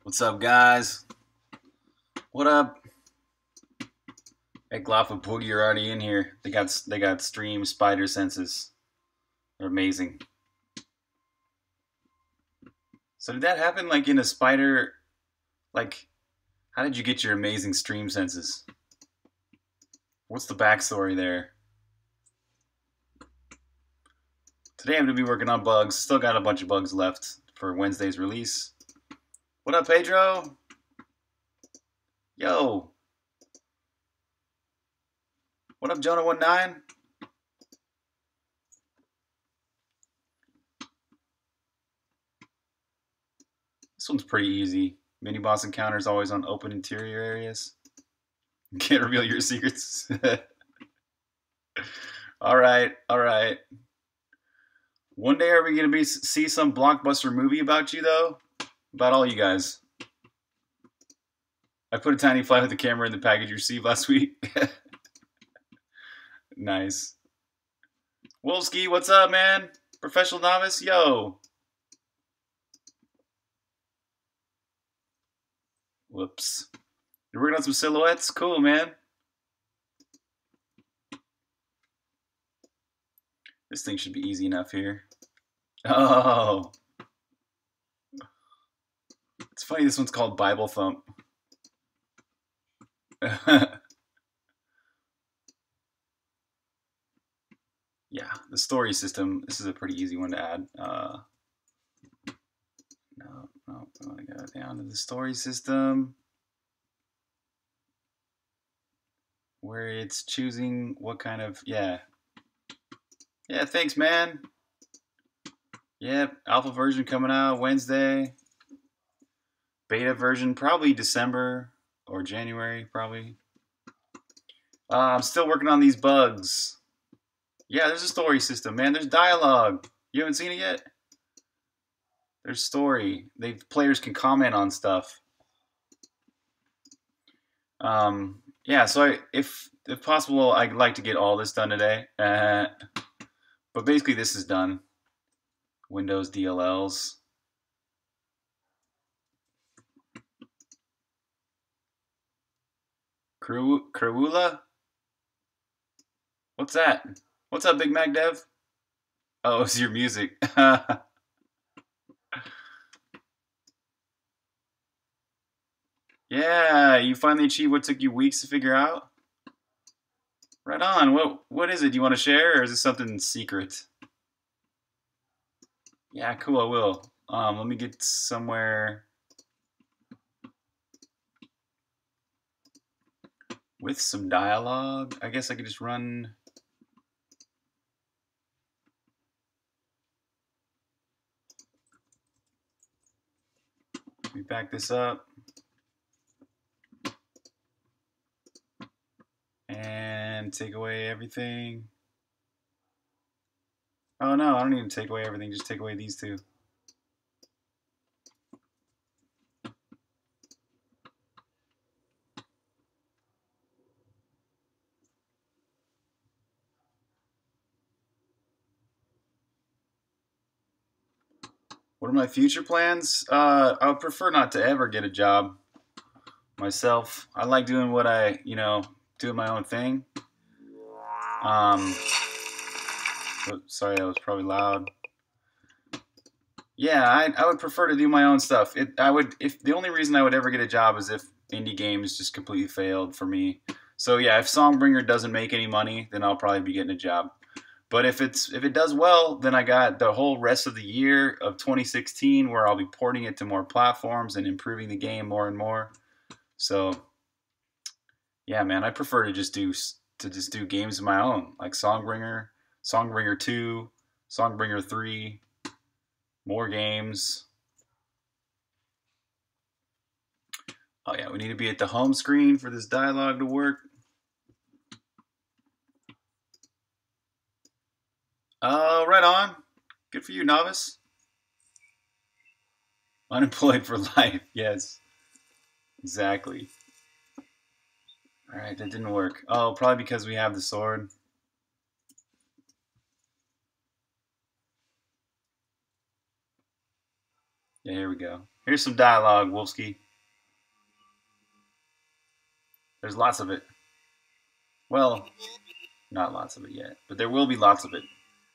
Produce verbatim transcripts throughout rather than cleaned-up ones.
What's up, guys? What up? Hey, Glop and Boogie are already in here. They got they got stream spider senses. They're amazing. So did that happen like in a spider? Like, how did you get your amazing stream senses? What's the backstory there? Today I'm gonna be working on bugs. Still got a bunch of bugs left for Wednesday's release. What up, Pedro? Yo. What up, Jonah one nine? This one's pretty easy. Mini boss encounters always on open interior areas. Can't reveal your secrets. all right, all right. One day are we gonna be see some blockbuster movie about you though? About all you guys. I put a tiny fly with the camera in the package you received last week. Nice. Wolski, what's up, man? Professional novice, yo. Whoops. You're working on some silhouettes? Cool, man. This thing should be easy enough here. Oh. It's funny, this one's called Bible Thump. Yeah, the story system. This is a pretty easy one to add. Uh, no, no, I want to go down to the story system where it's choosing what kind of, yeah. Yeah, thanks, man. Yep, alpha version coming out Wednesday. Beta version probably December or January, probably. Uh, I'm still working on these bugs. Yeah, there's a story system, man. There's dialogue. You haven't seen it yet? There's story. They players can comment on stuff. Um, yeah, so I, if if possible, I'd like to get all this done today. Uh, but basically, this is done. Windows D L Ls. Kruula? What's that? What's up, Big Mac Dev? Oh, it's your music. Yeah, you finally achieved what took you weeks to figure out? Right on. What what is it? Do you want to share, or is it something secret? Yeah, cool. I will. Um, let me get somewhere with some dialogue. I guess I could just run. Let me back this up. And take away everything. Oh no, I don't need to take away everything, just take away these two. What are my future plans? Uh, I would prefer not to ever get a job myself. I like doing what I, you know, doing my own thing. Um, oh, sorry, that was probably loud. Yeah, I, I would prefer to do my own stuff. It, I would, if the only reason I would ever get a job is if indie games just completely failed for me. So yeah, if Songbringer doesn't make any money, then I'll probably be getting a job. But if it's if it does well, then I got the whole rest of the year of twenty sixteen where I'll be porting it to more platforms and improving the game more and more. So yeah, man, I prefer to just do to just do games of my own, like Songbringer, Songbringer two, Songbringer three, more games. Oh yeah, we need to be at the home screen for this dialogue to work. Oh, right on. Good for you, novice. Unemployed for life. Yes, exactly. All right, that didn't work. Oh, probably because we have the sword. Yeah, here we go. Here's some dialogue, Wolfsky. There's lots of it. Well, not lots of it yet, but there will be lots of it.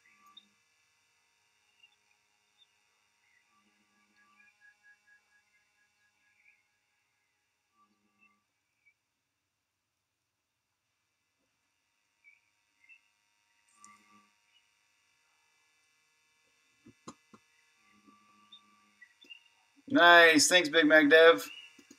Nice. Thanks, Big Mac Dev.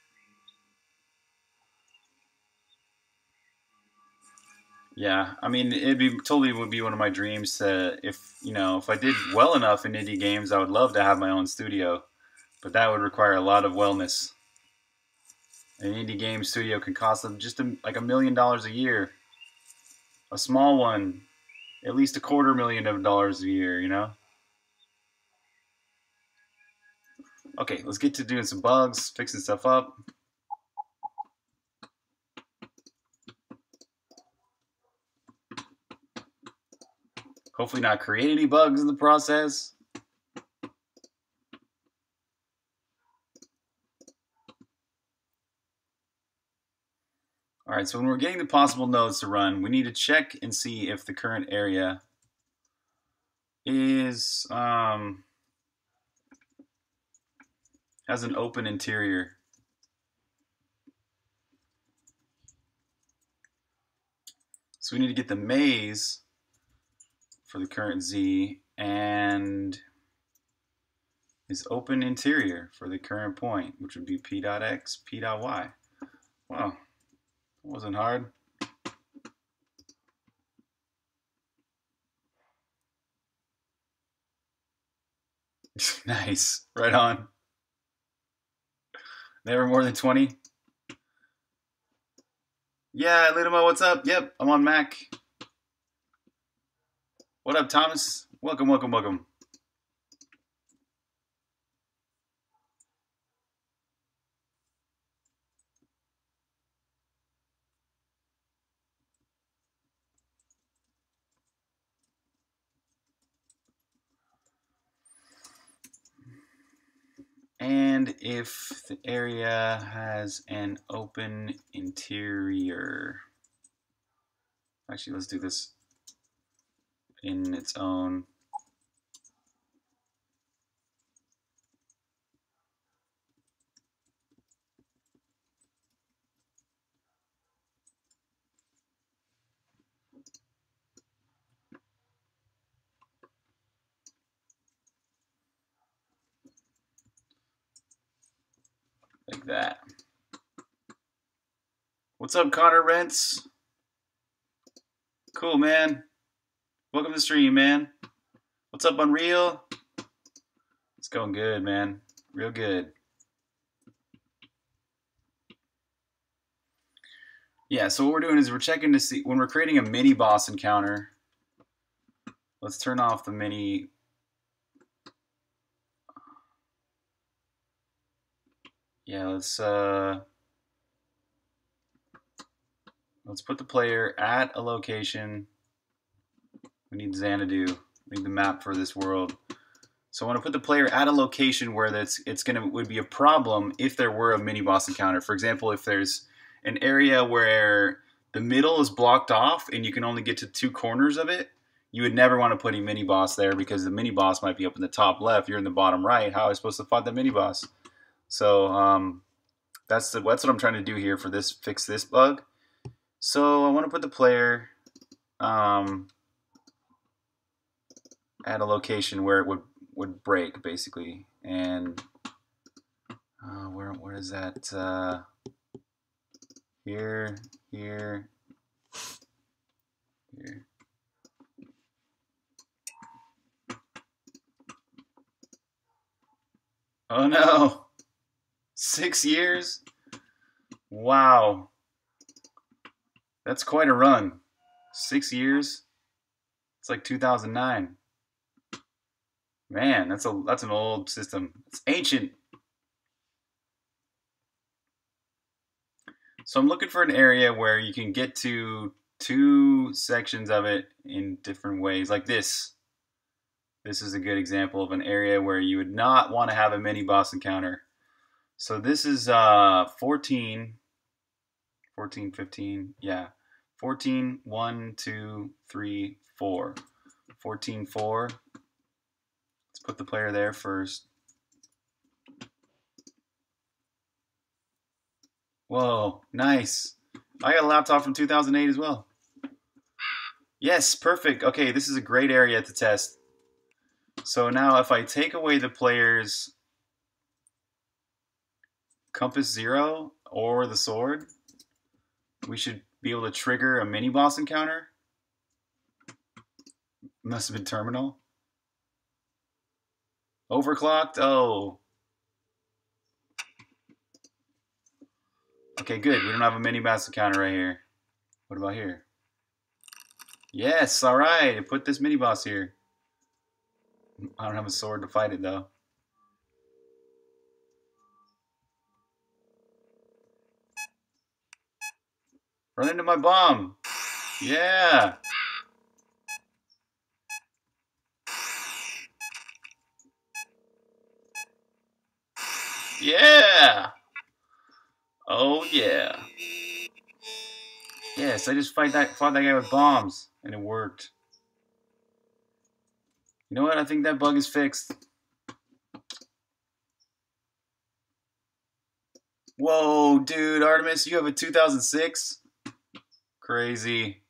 Yeah, I mean, it'd be totally would be one of my dreams to, if you know, if I did well enough in indie games, I would love to have my own studio, but that would require a lot of wellness. An indie game studio can cost them just a, like a million dollars a year. A small one, at least a quarter million of dollars a year, you know? Okay, let's get to doing some bugs, fixing stuff up. Hopefully not create any bugs in the process. All right, so when we're getting the possible nodes to run, we need to check and see if the current area is um, has an open interior. So we need to get the maze for the current Z and is open interior for the current point, which would be p dot x, p dot y. Wow, that wasn't hard. Nice, right on. Never more than twenty. Yeah, Lidimo, what's up? Yep, I'm on Mac. What up, Thomas? Welcome, welcome, welcome. And if the area has an open interior. Actually, let's do this in its own. Like that. What's up, Connor Rents? Cool, man. Welcome to the stream, man. What's up, Unreal? It's going good, man. Real good. Yeah, so what we're doing is we're checking to see when we're creating a mini boss encounter. Let's turn off the mini. Yeah, let's uh let's put the player at a location. We need Xanadu. We need the map for this world. So I want to put the player at a location where that's it's gonna would be a problem if there were a mini boss encounter. For example, if there's an area where the middle is blocked off and you can only get to two corners of it, you would never want to put a mini boss there because the mini boss might be up in the top left. You're in the bottom right. How am I supposed to fight the mini boss? So um, that's the, that's what I'm trying to do here for this fix this bug. So I want to put the player um, at a location where it would would break basically, and uh, where where is that? Uh, here, here, here. Oh no! Six years? Wow. That's quite a run. Six years? It's like two thousand nine. Man, that's a that's an old system. It's ancient. So I'm looking for an area where you can get to two sections of it in different ways, like this. This is a good example of an area where you would not want to have a mini boss encounter. So this is uh, fourteen, fourteen, fifteen, yeah. fourteen, one, two, three, four. fourteen, four. Let's put the player there first. Whoa, nice. I got a laptop from two thousand eight as well. Yes, perfect. Okay, this is a great area to test. So now if I take away the player's compass zero or the sword, we should be able to trigger a mini boss encounter. Must have been terminal. Overclocked? Oh. Okay, good. We don't have a mini boss encounter right here. What about here? Yes, alright. I put this mini boss here. I don't have a sword to fight it though. Run into my bomb. Yeah. Yeah. Oh yeah. Yes, I just fight that fought that guy with bombs and it worked. You know what? I think that bug is fixed. Whoa, dude, Artemis, you have a two thousand six? Crazy.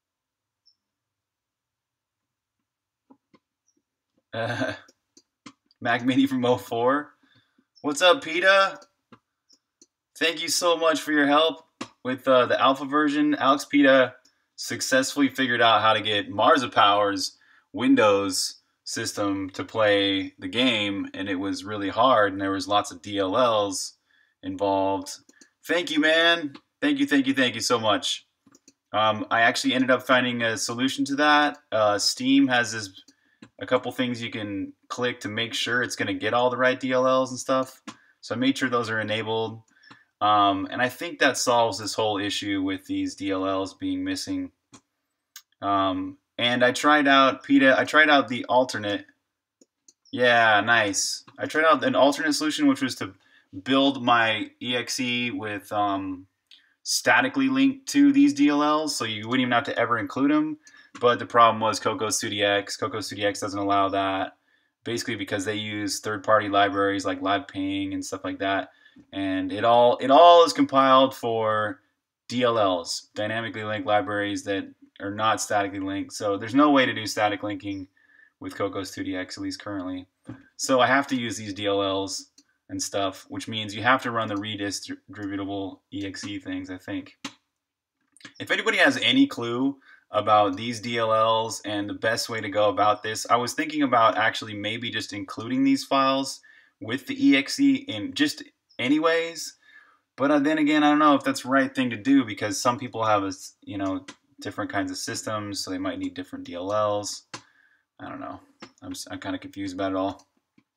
Uh, Mac Mini from oh four. What's up, PETA? Thank you so much for your help with uh, the alpha version. Alex PETA successfully figured out how to get Marzipower's Windows system to play the game, and it was really hard, and there was lots of D L Ls involved. Thank you, man. Thank you, thank you, thank you so much. Um, I actually ended up finding a solution to that. Uh, Steam has this, a couple things you can click to make sure it's going to get all the right D L Ls and stuff. So I made sure those are enabled. Um, and I think that solves this whole issue with these D L Ls being missing. Um, and I tried out, PETA, I tried out the alternate. Yeah, nice. I tried out an alternate solution, which was to build my E X E with um, statically linked to these D L Ls, so you wouldn't even have to ever include them. But the problem was CocoaStudiX. CocoaStudiX doesn't allow that, basically because they use third-party libraries like LivePing and stuff like that. And it all it all is compiled for D L Ls, dynamically linked libraries that are not statically linked. So there's no way to do static linking with CocoaStudiX, at least currently. So I have to use these D L Ls and stuff, which means you have to run the redistributable E X E things, I think. If anybody has any clue about these D L Ls and the best way to go about this, I was thinking about actually maybe just including these files with the E X E in just anyways, but then again, I don't know if that's the right thing to do because some people have, a, you know, different kinds of systems, so they might need different D L Ls. I don't know. I'm, I'm kind of confused about it all.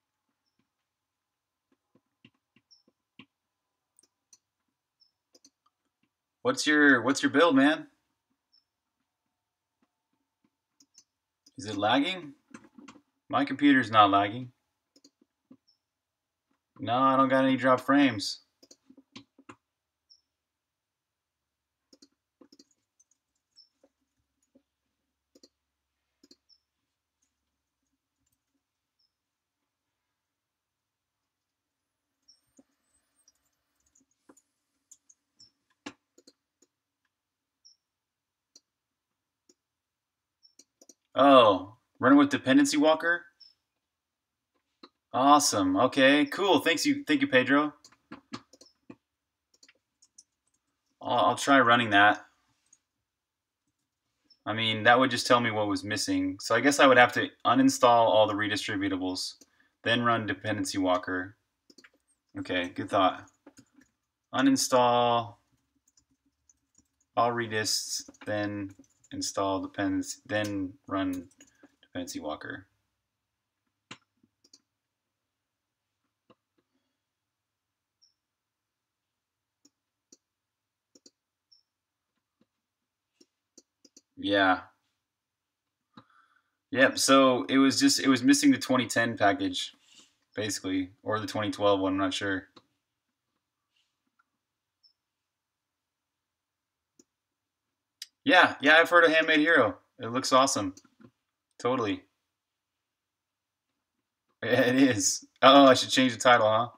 What's your What's your build, man? Is it lagging? My computer's not lagging. No, I don't got any drop frames. Oh, running with Dependency Walker? Awesome. Okay, cool. Thanks you. Thank you, Pedro. I'll, I'll try running that. I mean, that would just tell me what was missing. So I guess I would have to uninstall all the redistributables, then run Dependency Walker. Okay, good thought. Uninstall all redists, then install dependency, then run Dependency Walker. Yeah. Yep. So it was just it was missing the twenty ten package, basically, or the twenty twelve one. I'm not sure. Yeah, yeah, I've heard of Handmade Hero. It looks awesome. Totally. Yeah, it is. Oh, I should change the title, huh?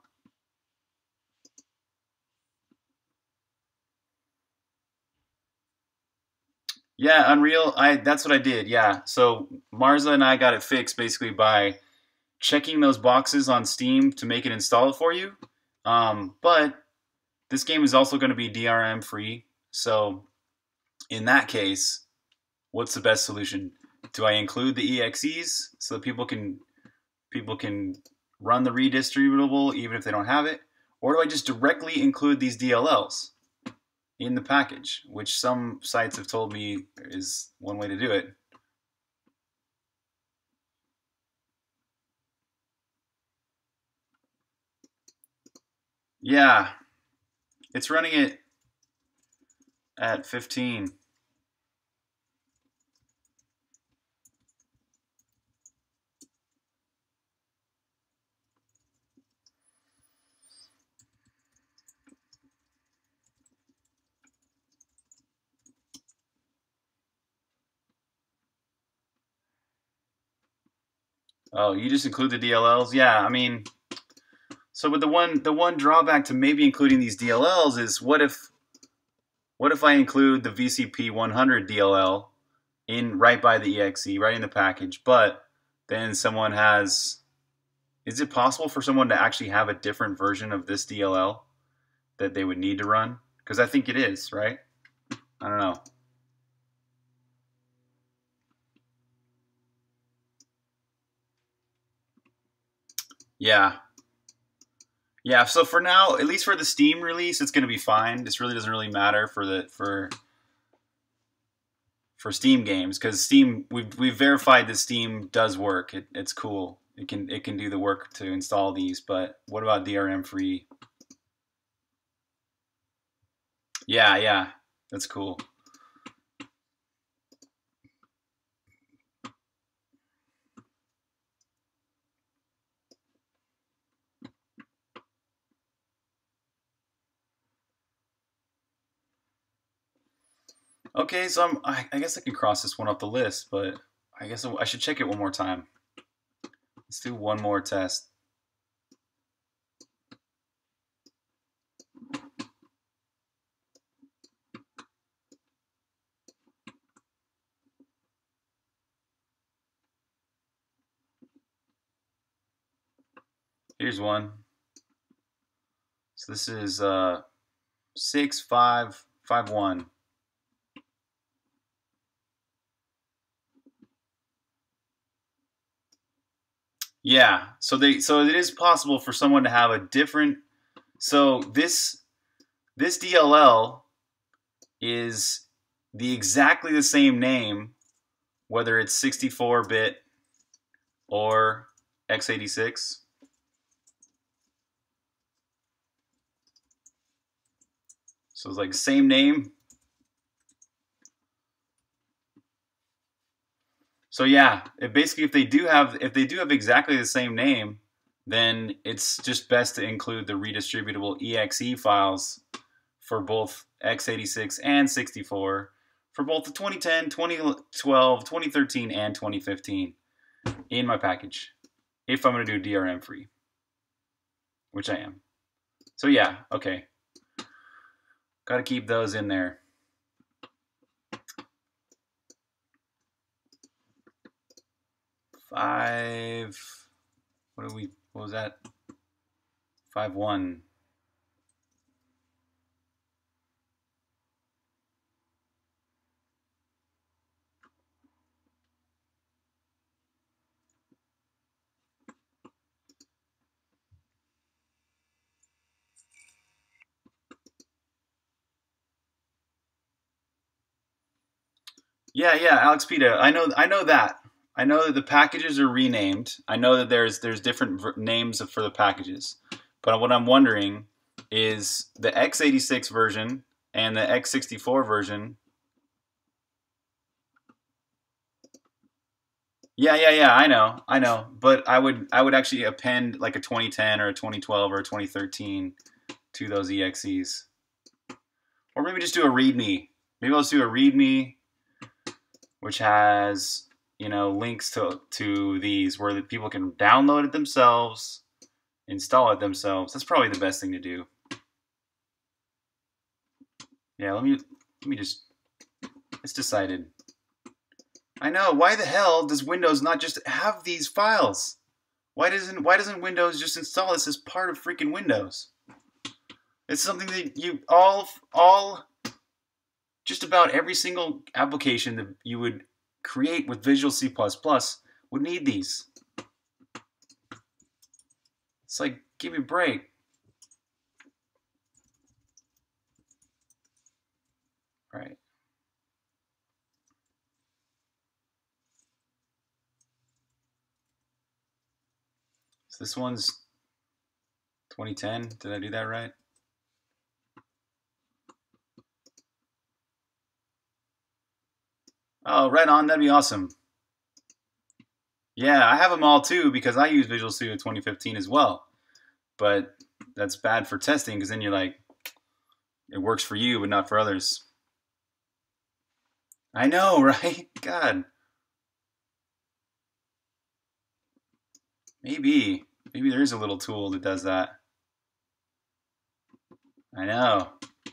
Yeah, Unreal. I that's what I did. Yeah. So Marza and I got it fixed basically by checking those boxes on Steam to make it install it for you. Um, but this game is also going to be D R M free. So in that case, what's the best solution? Do I include the E X Es so that people can people can run the redistributable even if they don't have it, or do I just directly include these D L Ls in the package, which some sites have told me is one way to do it? Yeah, it's running it at fifteen. Oh, you just include the D L Ls? Yeah, I mean, so but the one the one drawback to maybe including these D L Ls is what if what if I include the V C P one hundred D L L in right by the E X E, right in the package, but then someone has is it possible for someone to actually have a different version of this D L L that they would need to run? Because I think it is, right? I don't know. Yeah. Yeah, so for now, at least for the Steam release, it's going to be fine. This really doesn't really matter for the for for Steam games because Steam we've we've verified that Steam does work. It, it's cool. It can it can do the work to install these. But what about D R M free? Yeah, yeah, that's cool. Okay, so I'm, I, I guess I can cross this one off the list, but I guess I should check it one more time. Let's do one more test. Here's one. So this is uh, six five five one. Yeah, so they so it is possible for someone to have a different. So this this D L L is the exactly the same name, whether it's sixty-four bit or x eighty-six. So it's like same name. So yeah, it basically if they do have if they do have exactly the same name, then it's just best to include the redistributable E X E files for both x eighty-six and sixty-four for both the twenty ten, twenty twelve, twenty thirteen, and twenty fifteen in my package if I'm going to do D R M free, which I am. So yeah, okay. Got to keep those in there. Five, what do we, what was that? Five one. Yeah, yeah, Alex Pita. I know, I know that. I know that the packages are renamed. I know that there's there's different names for the packages. But what I'm wondering is the x eighty-six version and the x sixty-four version. Yeah, yeah, yeah. I know, I know. But I would, I would actually append like a twenty ten or a twenty twelve or a twenty thirteen to those E X Es, or maybe just do a README. Maybe I'll just do a README, which has you know links to to these where the people can download it themselves, install it themselves. That's probably the best thing to do. Yeah, let me let me just. It's decided. I know. Why the hell does Windows not just have these files? Why doesn't Why doesn't Windows just install this as part of freaking Windows? It's something that you all all just about every single application that you would create with Visual C plus plus would need these. It's like, give me a break. Right. So this one's twenty ten. Did I do that right? Oh, right on. That'd be awesome. Yeah, I have them all too because I use Visual Studio twenty fifteen as well. But that's bad for testing because then you're like, it works for you but not for others. I know, right? God. Maybe. Maybe there is a little tool that does that. I know.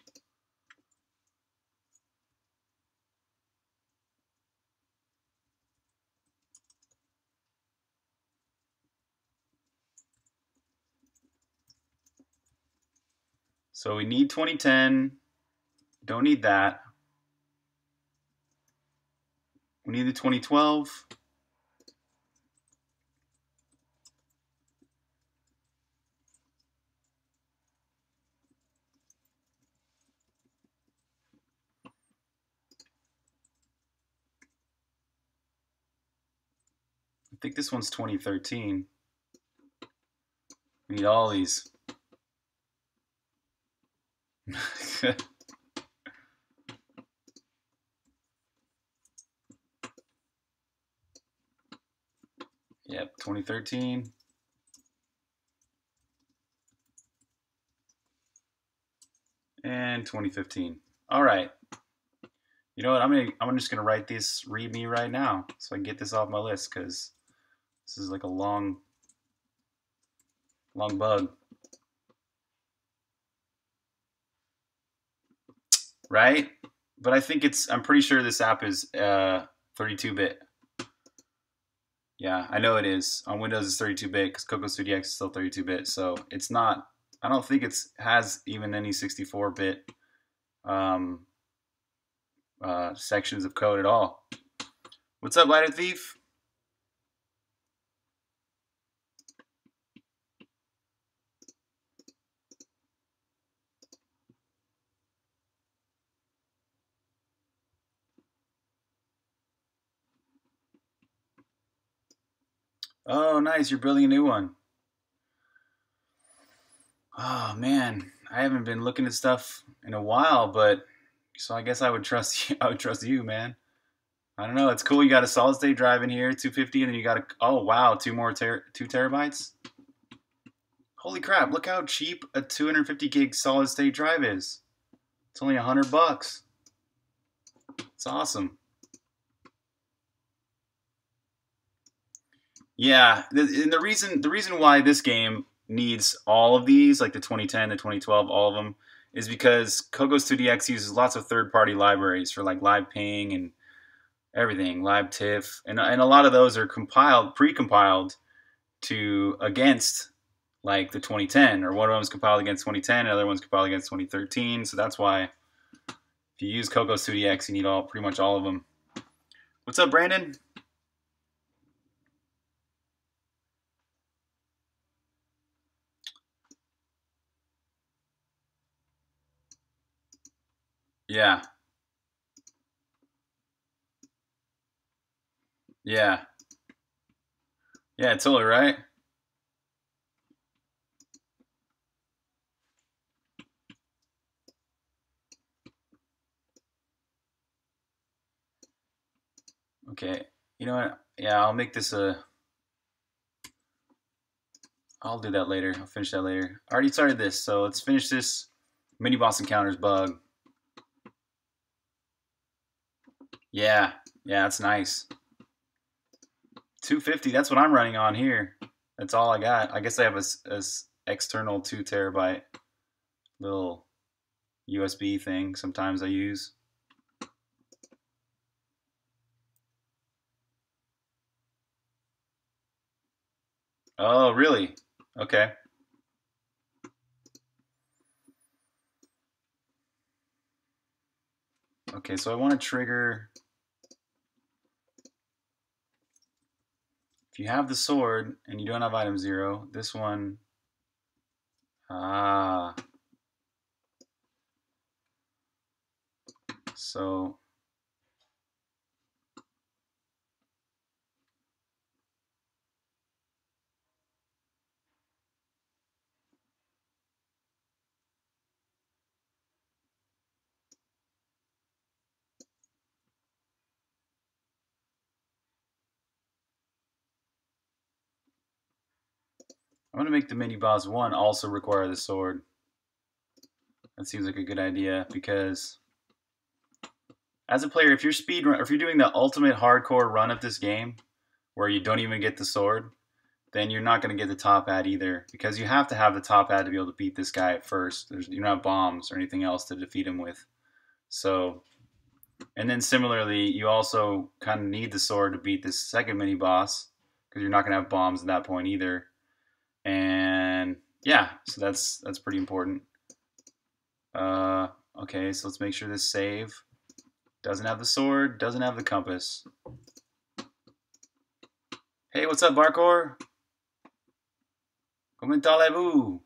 So we need twenty ten. Don't need that. We need the twenty twelve. I think this one's twenty thirteen. We need all these. Yep, twenty thirteen. And twenty fifteen. All right. You know what? I'm gonna I'm just gonna write this README right now so I can get this off my list because this is like a long long bug. Right? But I think it's I'm pretty sure this app is uh thirty-two bit. Yeah, I know it is. On Windows it's thirty-two bit because Cocoa Studio X is still thirty-two bit. So it's not I don't think it's has even any sixty-four bit um, uh, sections of code at all. What's up, Lighter Thief? Oh, nice. You're building a new one. Oh, man. I haven't been looking at stuff in a while, but so I guess I would trust you. I would trust you, man. I don't know. It's cool. You got a solid state drive in here, two fifty, and then you got a oh wow, two more ter two terabytes. Holy crap! Look how cheap a two hundred fifty gig solid state drive is. It's only a hundred bucks. It's awesome. Yeah, and the reason the reason why this game needs all of these, like the twenty ten, the twenty twelve, all of them, is because Cocoa Studio X uses lots of third-party libraries for like live ping and everything, libtiff, and and a lot of those are compiled, pre-compiled to against like the twenty ten, or one of them is compiled against twenty ten, and the other one's compiled against twenty thirteen. So that's why if you use Cocoa Studio X, you need all pretty much all of them. What's up, Brandon? Yeah. Yeah. Yeah, totally right. Okay. You know what? yeah, I'll make this a. I'll do that later. I'll finish that later. I already started this, so let's finish this mini boss encounters bug. Yeah, yeah, that's nice. two fifty, that's what I'm running on here. That's all I got. I guess I have a, a external two terabyte little U S B thing sometimes I use. Oh, really? Okay. Okay, so I want to trigger. If you have the sword and you don't have item zero, this one. Ah. So. I'm going to make the mini boss one also require the sword. That seems like a good idea because as a player, if you're speed run, if you're doing the ultimate hardcore run of this game where you don't even get the sword, then you're not going to get the top hat either because you have to have the top hat to be able to beat this guy at first. There's, you don't have bombs or anything else to defeat him with. So, and then similarly, you also kind of need the sword to beat this second mini boss because you're not going to have bombs at that point either. And yeah, so that's that's pretty important. Uh, okay, so let's make sure this save doesn't have the sword, doesn't have the compass. Hey, what's up, Barkor? Comment allez-vous?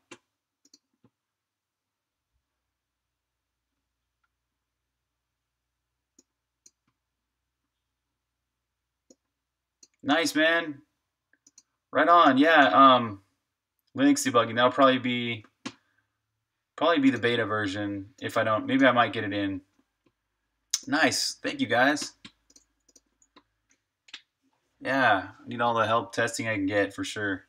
Nice, man. Right on. Yeah. Um, Linux debugging. That'll probably be probably be the beta version. If I don't, maybe I might get it in. Nice. Thank you, guys. Yeah, I need all the help testing I can get for sure.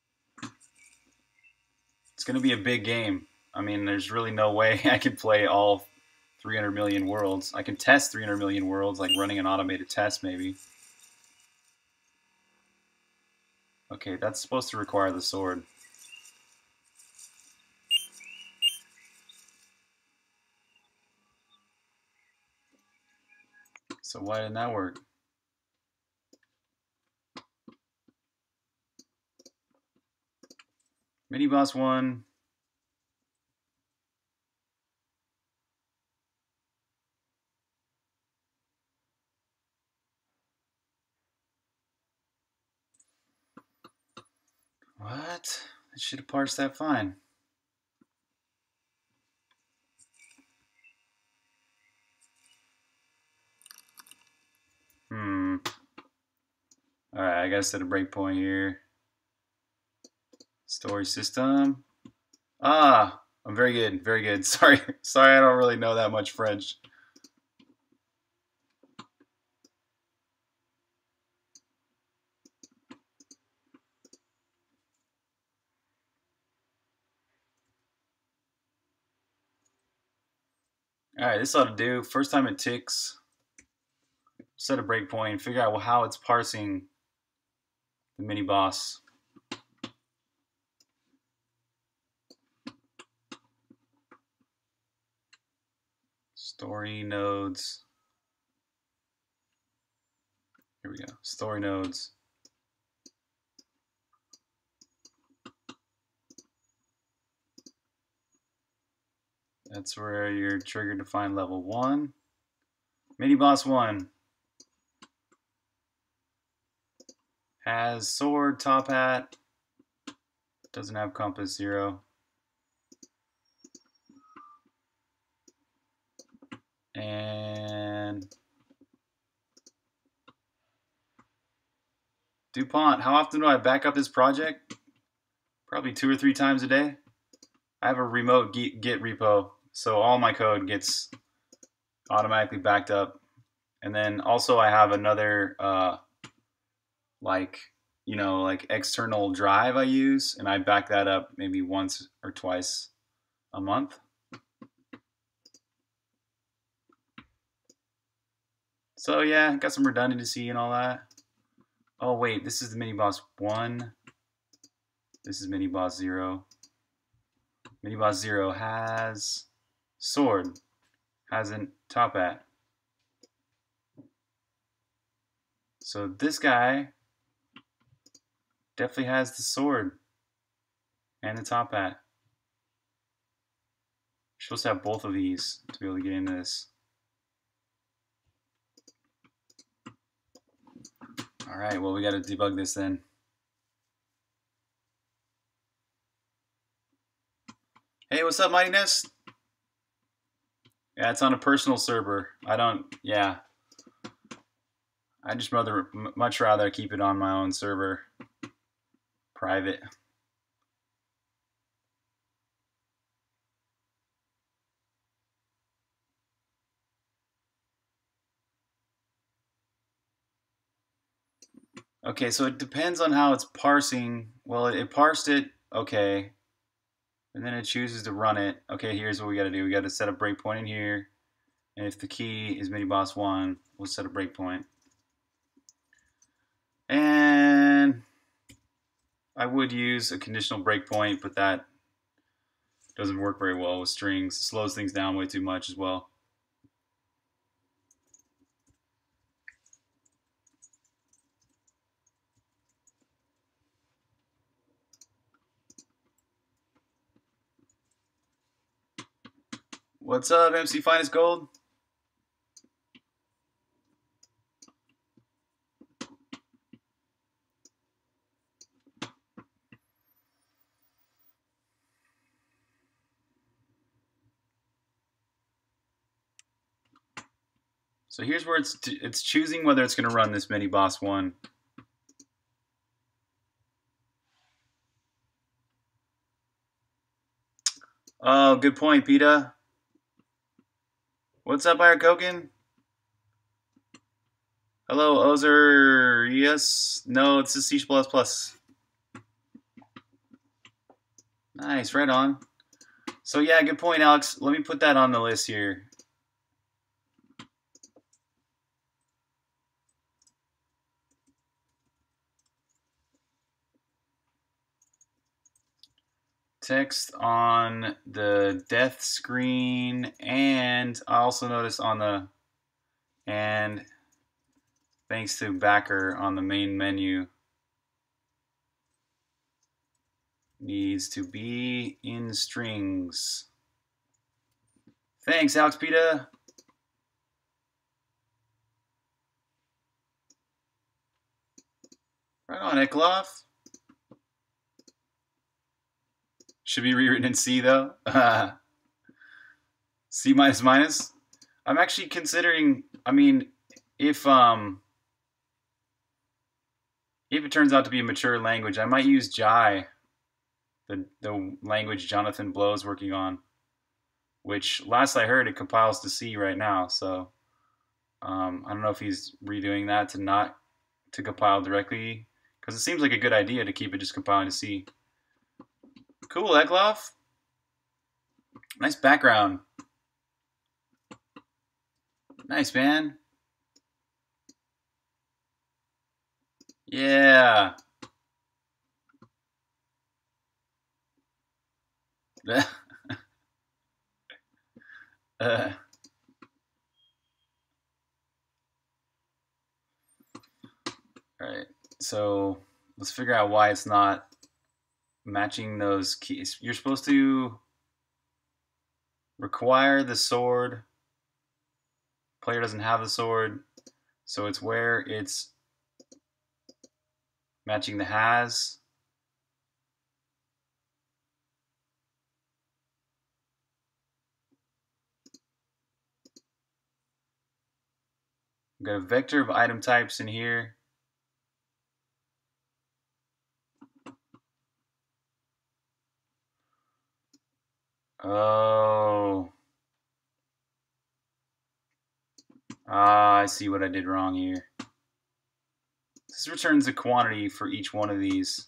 It's gonna be a big game. I mean, there's really no way I can play all three hundred million worlds. I can test three hundred million worlds, like running an automated test, maybe. Okay, that's supposed to require the sword. So why didn't that work? Mini boss one. What? I should have parsed that fine. Hmm. Alright, I gotta set a breakpoint here. Story system. Ah, I'm very good, very good. Sorry, sorry, I don't really know that much French. Alright, this ought to do. First time it ticks. Set a breakpoint, figure out how it's parsing the mini boss. Story nodes. Here we go. Story nodes. That's where you're triggered to find level one. Mini boss one. Has sword, top hat. Doesn't have compass, zero. And DuPont, how often do I back up this project? Probably two or three times a day. I have a remote Git repo, so all my code gets automatically backed up. And then also I have another uh, like, you know, like external drive I use, and I back that up maybe once or twice a month. So yeah, got some redundancy and all that. Oh wait, this is the mini boss one. This is mini boss zero. Mini boss zero has sword, hasn't top hat. So this guy definitely has the sword and the top hat. You're supposed to have both of these to be able to get into this. Alright, well we gotta debug this then. Hey, what's up, Mighty Nest? Yeah, it's on a personal server. I don't, yeah. I just rather, much rather keep it on my own server. Private. Okay, so it depends on how it's parsing. Well, it, it parsed it, okay. And then it chooses to run it. Okay, here's what we gotta do. We gotta set a breakpoint in here. And if the key is mini boss one, we'll set a breakpoint. And I would use a conditional breakpoint, but that doesn't work very well with strings. It slows things down way too much as well. What's up, M C Finest Gold? So here's where it's it's choosing whether it's going to run this mini boss one. Oh, good point, Peta. What's up, Iron Koken? Hello, Ozer. Yes. No, it's a C plus plus. Nice, right on. So yeah, good point, Alex. Let me put that on the list here. Text on the death screen, and I also noticed on the, and thanks to backer on the main menu, needs to be in strings. Thanks, Alex Peta. Right on, Ekloff. Should be rewritten in C though. C minus minus. I'm actually considering. I mean, if um, if it turns out to be a mature language, I might use Jai, the the language Jonathan Blow is working on. Which last I heard, it compiles to C right now. So um, I don't know if he's redoing that to not to compile directly, because it seems like a good idea to keep it just compiling to C. Cool, Ekloff. Nice background. Nice, man. Yeah. uh. All right. So let's figure out why it's not matching those keys. You're supposed to require the sword. Player doesn't have the sword, so it's where it's matching the has. We've got a vector of item types in here. Oh. Ah, I see what I did wrong here. This returns a quantity for each one of these.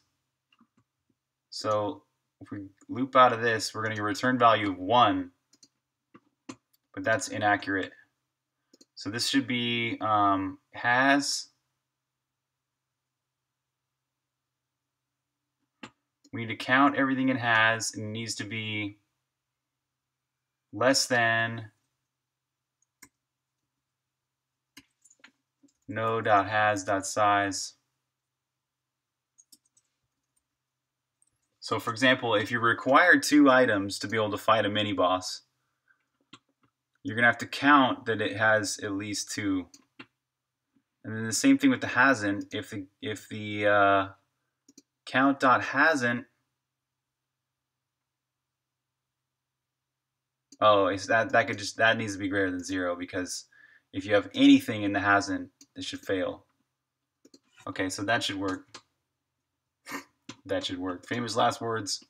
So if we loop out of this, we're going to get a return value of one, but that's inaccurate. So this should be um, has. We need to count everything it has, and it needs to be less than no.has.size. So for example, if you require two items to be able to fight a mini boss, you're gonna have to count that it has at least two. And then the same thing with the hasn't. If the if the uh, count.hasn't, oh, it's that that could just that needs to be greater than zero, because if you have anything in the hasn't, it should fail. Okay, so that should work. That should work. Famous last words.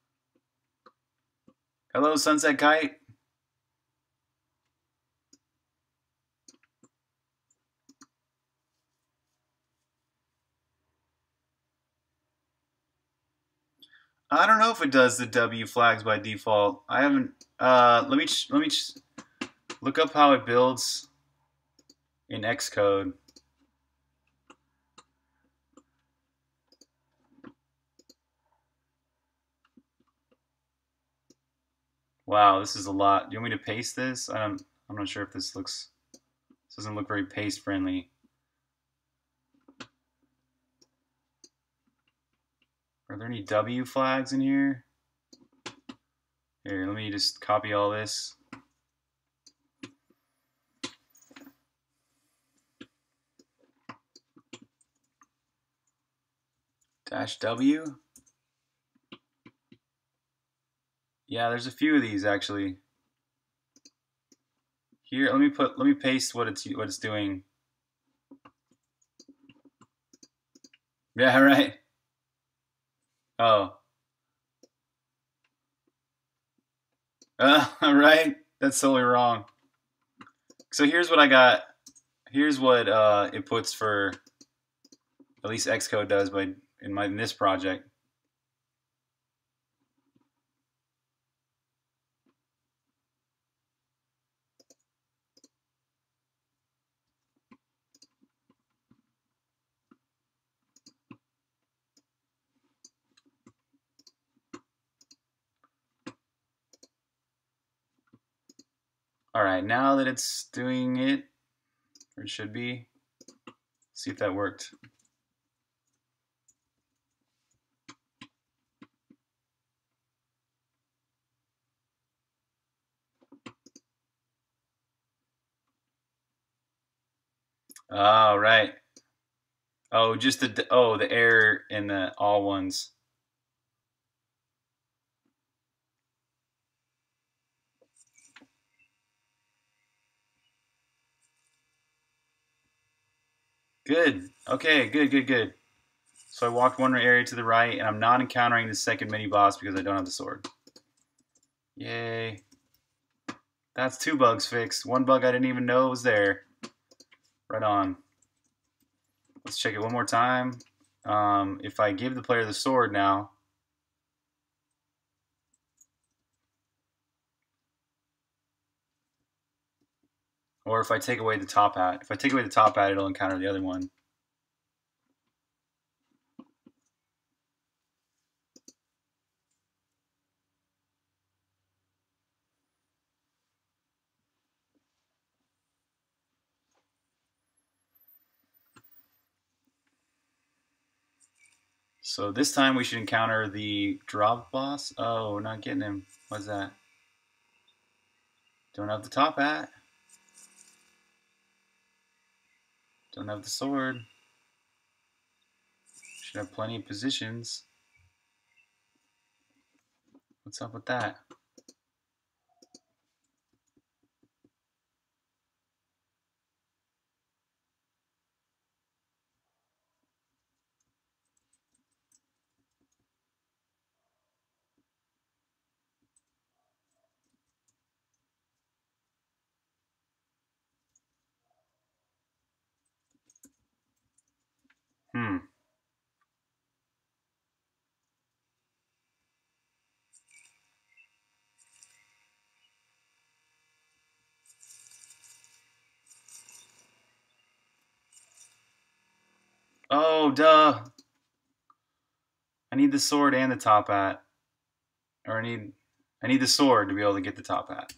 Hello, Sunset Kite. I don't know if it does the W flags by default. I haven't. Uh, let me let me look up how it builds in Xcode. Wow, this is a lot. Do you want me to paste this? I'm I'm not sure if this looks. This doesn't look very paste friendly. Are there any W flags in here? Here, let me just copy all this. Dash W. Yeah, there's a few of these actually. Here, let me put let me paste what it's what it's doing. Yeah, right. Oh. Uh, right. That's totally wrong. So here's what I got. Here's what uh, it puts for, at least Xcode does, by in my in this project. All right, now that it's doing it, or it should be, see if that worked. Oh, right. Oh, just the oh the error in the all ones. Good. Okay, good, good, good. So I walked one area to the right, and I'm not encountering the second mini boss because I don't have the sword. Yay. That's two bugs fixed. One bug I didn't even know was there. Right on. Let's check it one more time. Um, if I give the player the sword now, or if I take away the top hat. If I take away the top hat, it'll encounter the other one. So this time we should encounter the drop boss. Oh, we're not getting him. What's that? Don't have the top hat. Don't have the sword. Should have plenty of positions. What's up with that? Hmm. Oh, duh. I need the sword and the top hat. Or I need I need the sword to be able to get the top hat.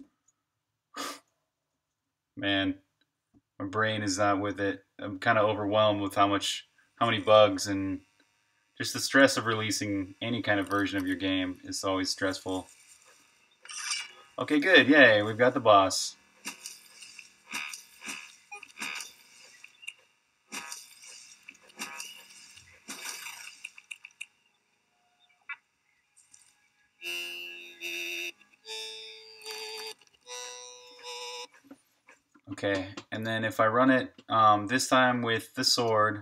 Man, my brain is not with it. I'm kind of overwhelmed with how much how many bugs and just the stress of releasing any kind of version of your game is always stressful. Okay, good. Yay, we've got the boss. Okay, and then if I run it um, this time with the sword,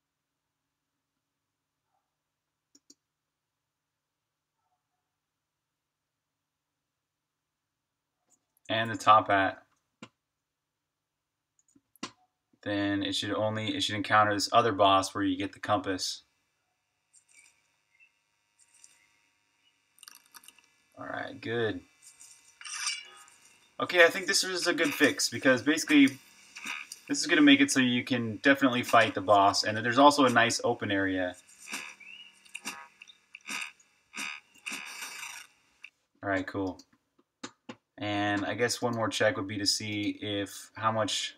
and the top hat, then it should only it should encounter this other boss where you get the compass. All right, good. Okay, I think this is a good fix because basically this is going to make it so you can definitely fight the boss, and there's also a nice open area. All right, cool. And I guess one more check would be to see if how much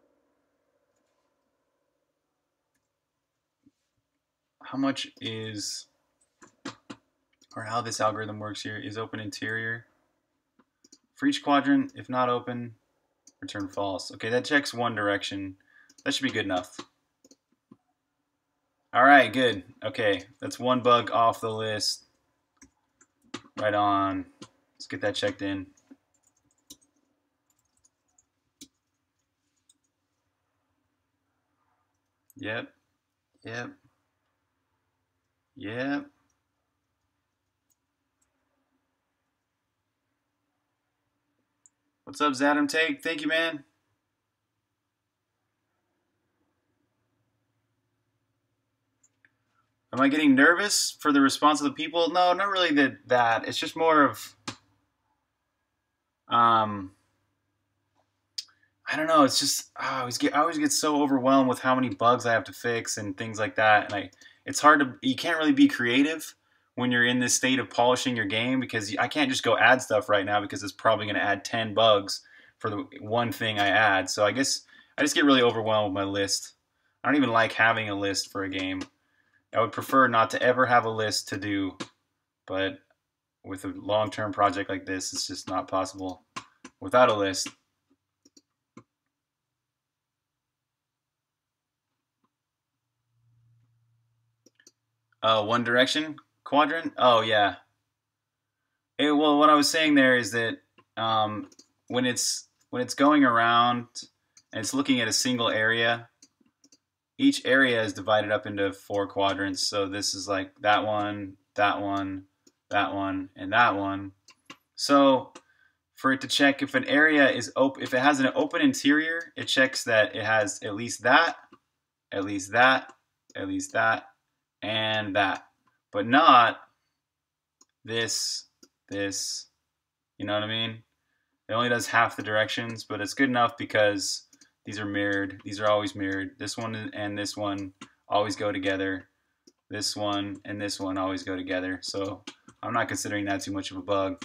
how much is or how this algorithm works here is open interior. For each quadrant, if not open, return false. Okay, that checks one direction. That should be good enough. All right, good. Okay, that's one bug off the list. Right on. Let's get that checked in. Yep. Yep. Yep. What's up, Zadam Take? Thank you, man. Am I getting nervous for the response of the people? No, not really that. that. It's just more of, um, I don't know. It's just oh, I always get I always get so overwhelmed with how many bugs I have to fix and things like that. And I, it's hard to you can't really be creative when you're in this state of polishing your game because I can't just go add stuff right now because it's probably going to add ten bugs for the one thing I add. So I guess I just get really overwhelmed with my list. I don't even like having a list for a game. I would prefer not to ever have a list to do, but with a long-term project like this, it's just not possible without a list. Uh, One Direction quadrant. Oh yeah. It, well, what I was saying there is that um, when it's when it's going around and it's looking at a single area, each area is divided up into four quadrants. So this is like that one, that one, that one, and that one. So for it to check if an area is open, if it has an open interior, it checks that it has at least that, at least that, at least that, and that, but not this, this. You know what I mean? It only does half the directions, but it's good enough because these are mirrored. These are always mirrored. This one and this one always go together. This one and this one always go together. So I'm not considering that too much of a bug.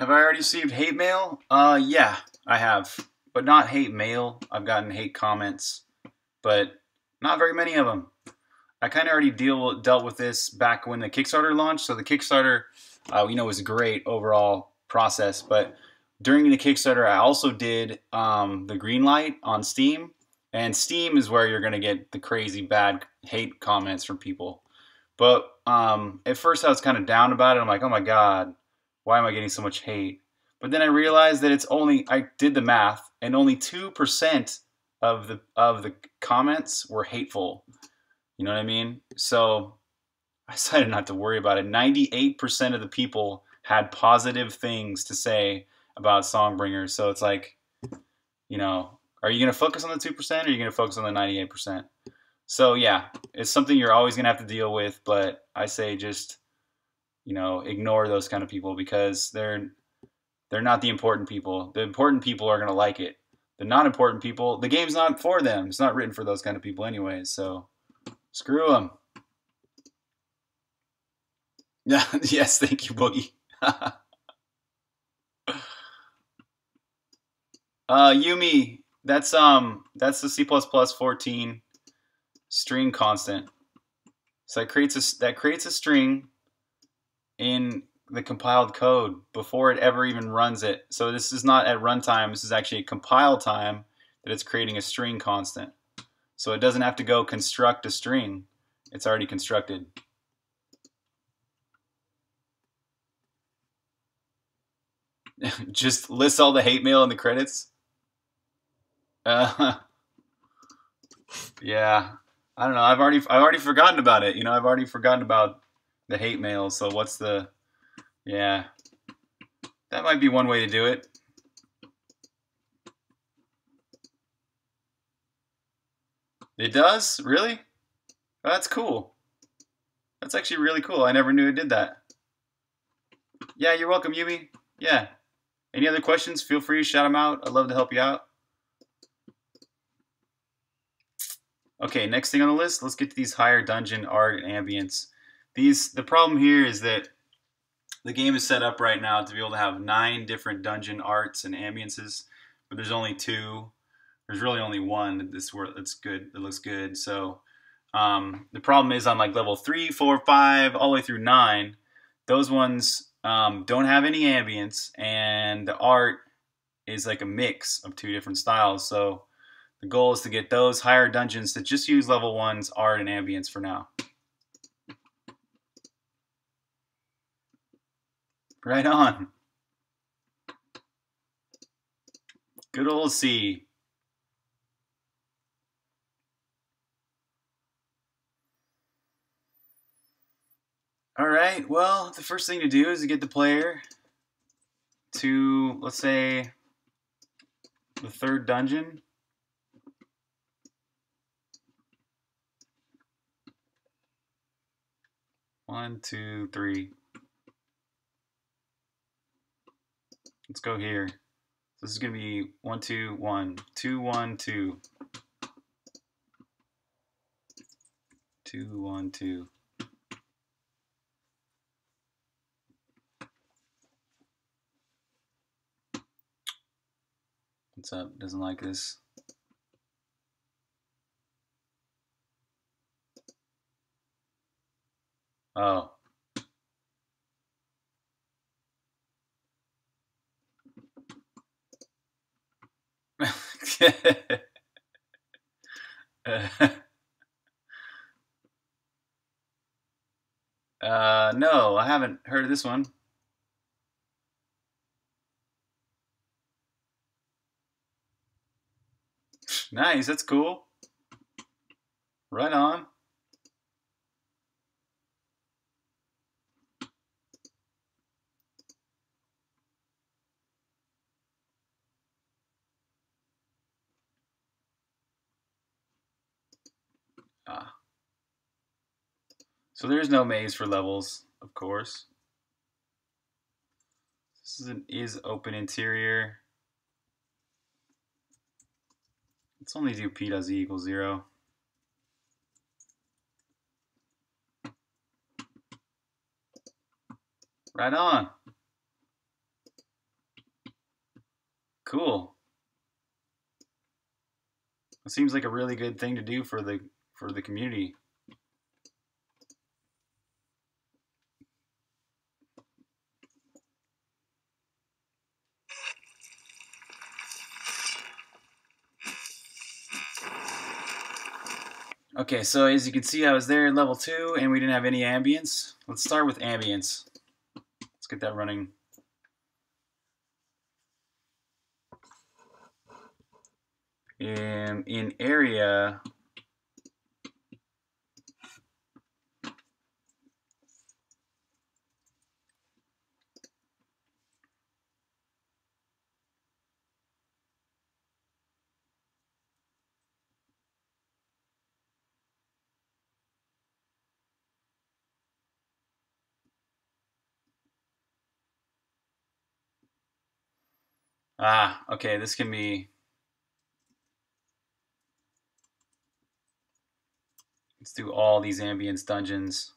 Have I already received hate mail? Uh, yeah, I have. But not hate mail. I've gotten hate comments, but not very many of them. I kind of already deal dealt with this back when the Kickstarter launched. So the Kickstarter, uh, you know, was a great overall process. But during the Kickstarter, I also did um, the green light on Steam. And Steam is where you're going to get the crazy bad hate comments from people. But um, at first I was kind of down about it. I'm like, oh my God, why am I getting so much hate? But then I realized that it's only, I did the math, and only two percent of the of the comments were hateful. You know what I mean? So I decided not to worry about it. ninety-eight percent of the people had positive things to say about Songbringer. So it's like, you know, are you going to focus on the two percent or are you going to focus on the ninety-eight percent? So yeah, it's something you're always going to have to deal with, but I say just, you know, ignore those kind of people because they're they're not the important people. The important people are going to like it. The not important people, the game's not for them. It's not written for those kind of people anyways, so screw them. Yeah, yes, thank you, Boogie. uh, Yumi, that's um that's the C plus plus fourteen string constant. So that creates a that creates a string in the compiled code before it ever even runs it. So this is not at runtime. This is actually a compile time that it's creating a string constant. So it doesn't have to go construct a string. It's already constructed. Just list all the hate mail in the credits. Uh, yeah, I don't know. I've already I've already forgotten about it. You know, I've already forgotten about the hate mail. So what's the? Yeah, that might be one way to do it. It does? Really? Oh, that's cool. That's actually really cool. I never knew it did that. Yeah, you're welcome, Yumi. Yeah. Any other questions? Feel free to shout them out. I'd love to help you out. Okay, next thing on the list, let's get to these higher dungeon art and ambience. These the problem here is that the game is set up right now to be able to have nine different dungeon arts and ambiences, but there's only two. There's really only one that's that's good. That looks good. So um, the problem is on like level three, four, five, all the way through nine. Those ones um, don't have any ambience, and the art is like a mix of two different styles. So the goal is to get those higher dungeons to just use level one's art and ambience for now. Right on. Good old C. All right, well, the first thing to do is to get the player to, let's say, the third dungeon. One, two, three. Let's go here. So this is going to be one, two, one, two, one, two. Two, one, two. What's up? Doesn't like this. Oh. uh, no, I haven't heard of this one. Nice, that's cool. Right on. Ah. So there's no maze for levels, of course. This is an is open interior. Let's only do p does e equals zero. Right on. Cool. It seems like a really good thing to do for the for the community. Okay, so as you can see, I was there at level two, and we didn't have any ambience. Let's start with ambience. Let's get that running. In, in area, ah, okay, this can be, let's do all these ambience dungeons.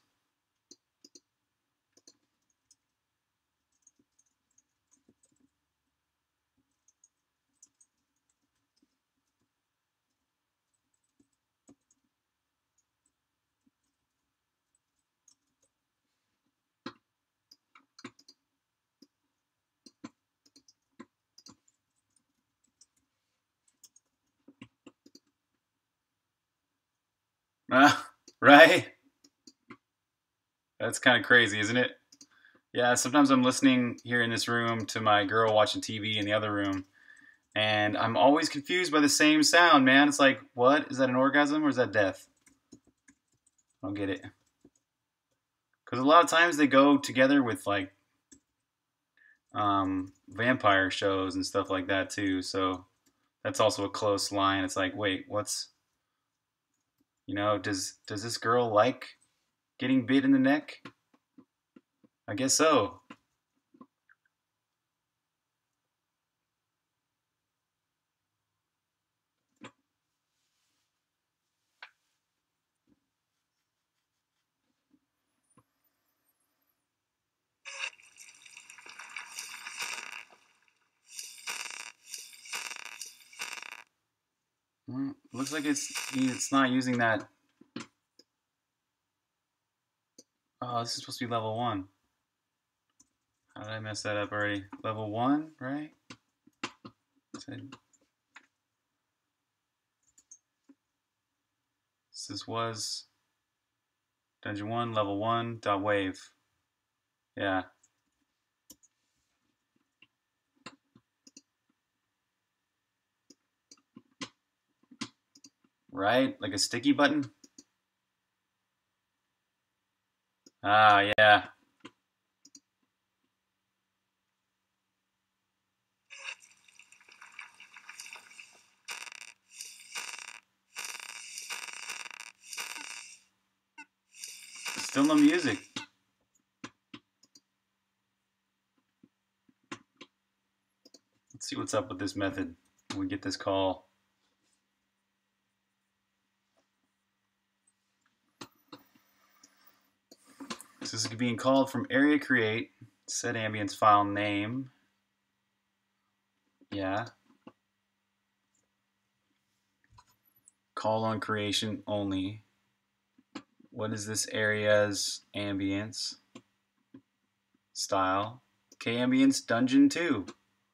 Ah, right? That's kind of crazy, isn't it? Yeah, sometimes I'm listening here in this room to my girl watching T V in the other room, and I'm always confused by the same sound, man. It's like, what? Is that an orgasm or is that death? I don't get it. Because a lot of times they go together with like um, vampire shows and stuff like that too. So that's also a close line. It's like, wait, what's, you know, does does this girl like getting bit in the neck? I guess so. Well, looks like it's it's not using that. Oh, this is supposed to be level one. How did I mess that up already? Level one, right? This was dungeon one, level one, dot wave. Yeah. Right? Like a sticky button? Ah, yeah. Still no music. Let's see what's up with this method when we get this call. So this is being called from area create, set ambience file name. Yeah. Call on creation only. What is this area's ambience? Style. K ambience dungeon two.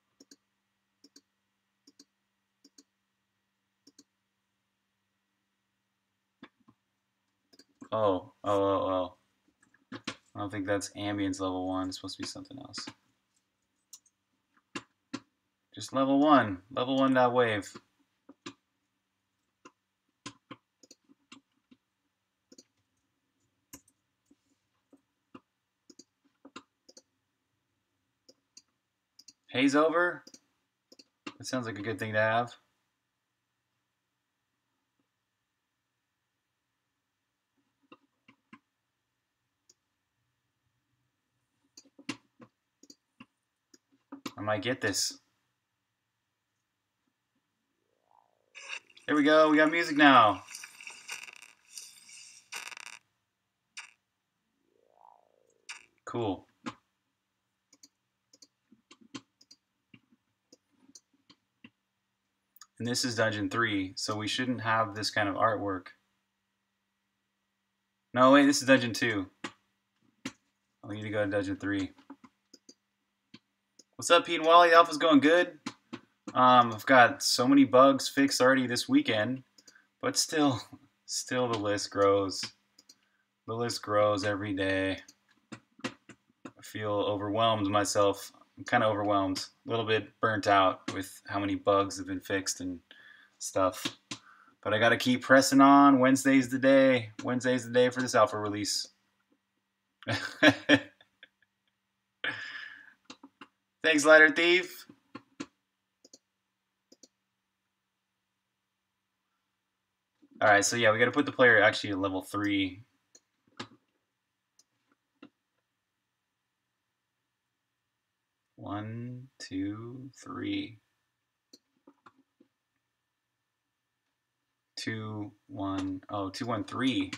Oh, oh, oh, oh. I don't think that's ambience level one. It's supposed to be something else. Just level one. Level one dot wave. Haze over? That sounds like a good thing to have. I might get this. There we go. We got music now. Cool. And this is dungeon three, so we shouldn't have this kind of artwork. No, wait, this is dungeon two. I need to go to dungeon three. What's up, Pete and Wally? Alpha's going good. Um, I've got so many bugs fixed already this weekend, but still, still the list grows. The list grows every day. I feel overwhelmed myself. I'm kind of overwhelmed, a little bit burnt out with how many bugs have been fixed and stuff. But I got to keep pressing on. Wednesday's the day. Wednesday's the day for this alpha release. Thanks, Lighter Thief. All right, so yeah, we got to put the player actually at level three. One, two, three. Two, one, oh, two, one, three.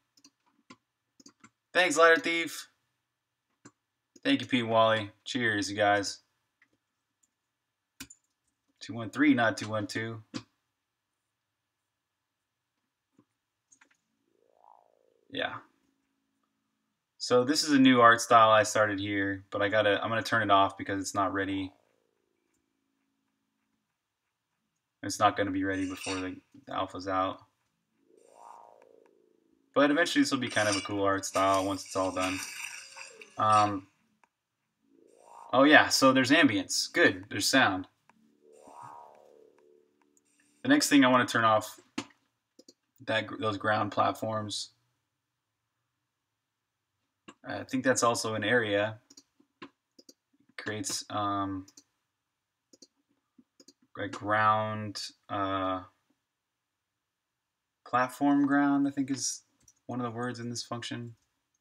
Thanks, Lighter Thief. Thank you, Pete and Wally. Cheers, you guys. two one three, not two one two. Yeah. So this is a new art style I started here, but I gotta, I'm gonna turn it off because it's not ready. It's not gonna be ready before the, the alpha's out. But eventually this will be kind of a cool art style once it's all done. Um, oh yeah, so there's ambience. Good, there's sound. The next thing I want to turn off that those ground platforms. I think that's also an area. Creates um, a ground uh, platform ground, I think is one of the words in this function.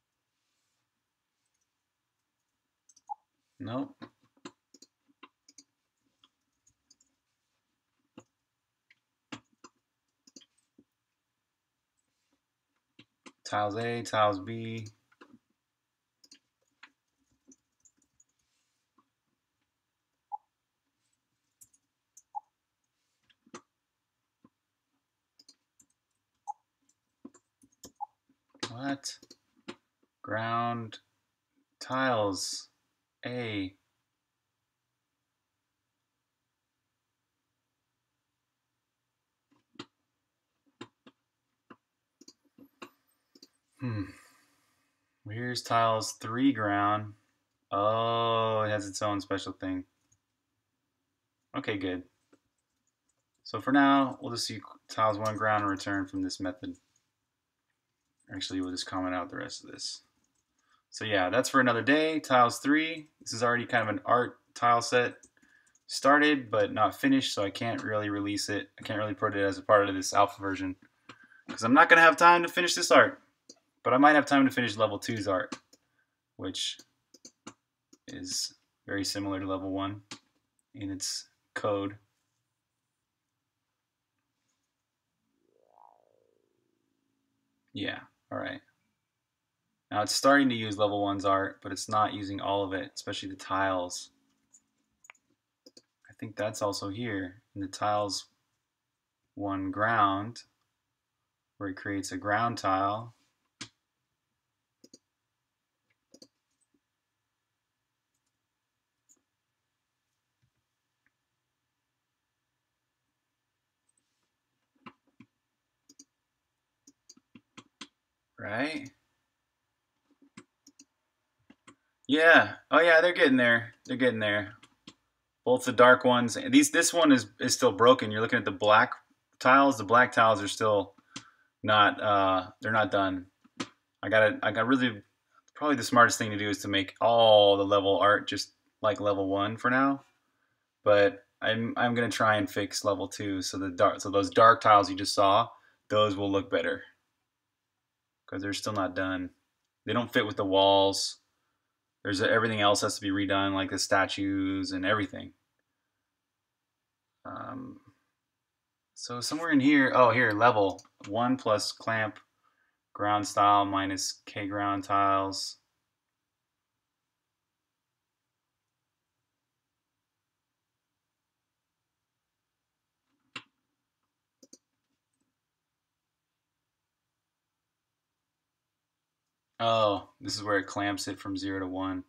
Nope. Tiles A, tiles B. What? Ground tiles A. Hmm. Here's tiles three ground. Oh, it has its own special thing. Okay, good. So for now, we'll just see tiles one ground and return from this method. Actually, we'll just comment out the rest of this. So yeah, that's for another day. Tiles three. This is already kind of an art tile set. Started, but not finished, so I can't really release it. I can't really put it as a part of this alpha version because I'm not going to have time to finish this art. But I might have time to finish level two's art, which is very similar to level one in its code. Yeah, all right. Now it's starting to use level one's art, but it's not using all of it, especially the tiles. I think that's also here in the tiles one ground, where it creates a ground tile. Right? Yeah. Oh yeah, they're getting there. They're getting there. Both the dark ones. These this one is is still broken. You're looking at the black tiles. The black tiles are still not uh they're not done. I got I got really probably the smartest thing to do is to make all the level art just like level one for now. But I'm I'm gonna try and fix level two so the dark so those dark tiles you just saw, those will look better. Because they're still not done. They don't fit with the walls. There's a, everything else has to be redone, like the statues and everything. Um, so somewhere in here, oh here, level one plus clamp ground style minus K ground tiles. Oh, this is where it clamps it from zero to one.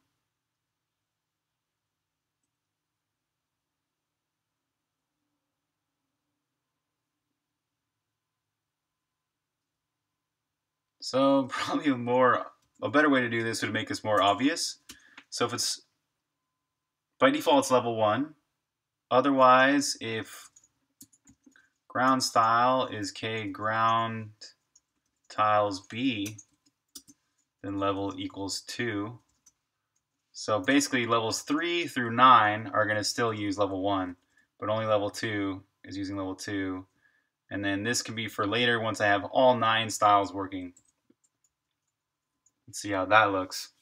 So probably a more a better way to do this would make this more obvious. So if it's by default it's level one. Otherwise, if ground style is K ground tiles B, then level equals two. So basically levels three through nine are going to still use level one, but only level two is using level two. And then this can be for later once I have all nine styles working. Let's see how that looks.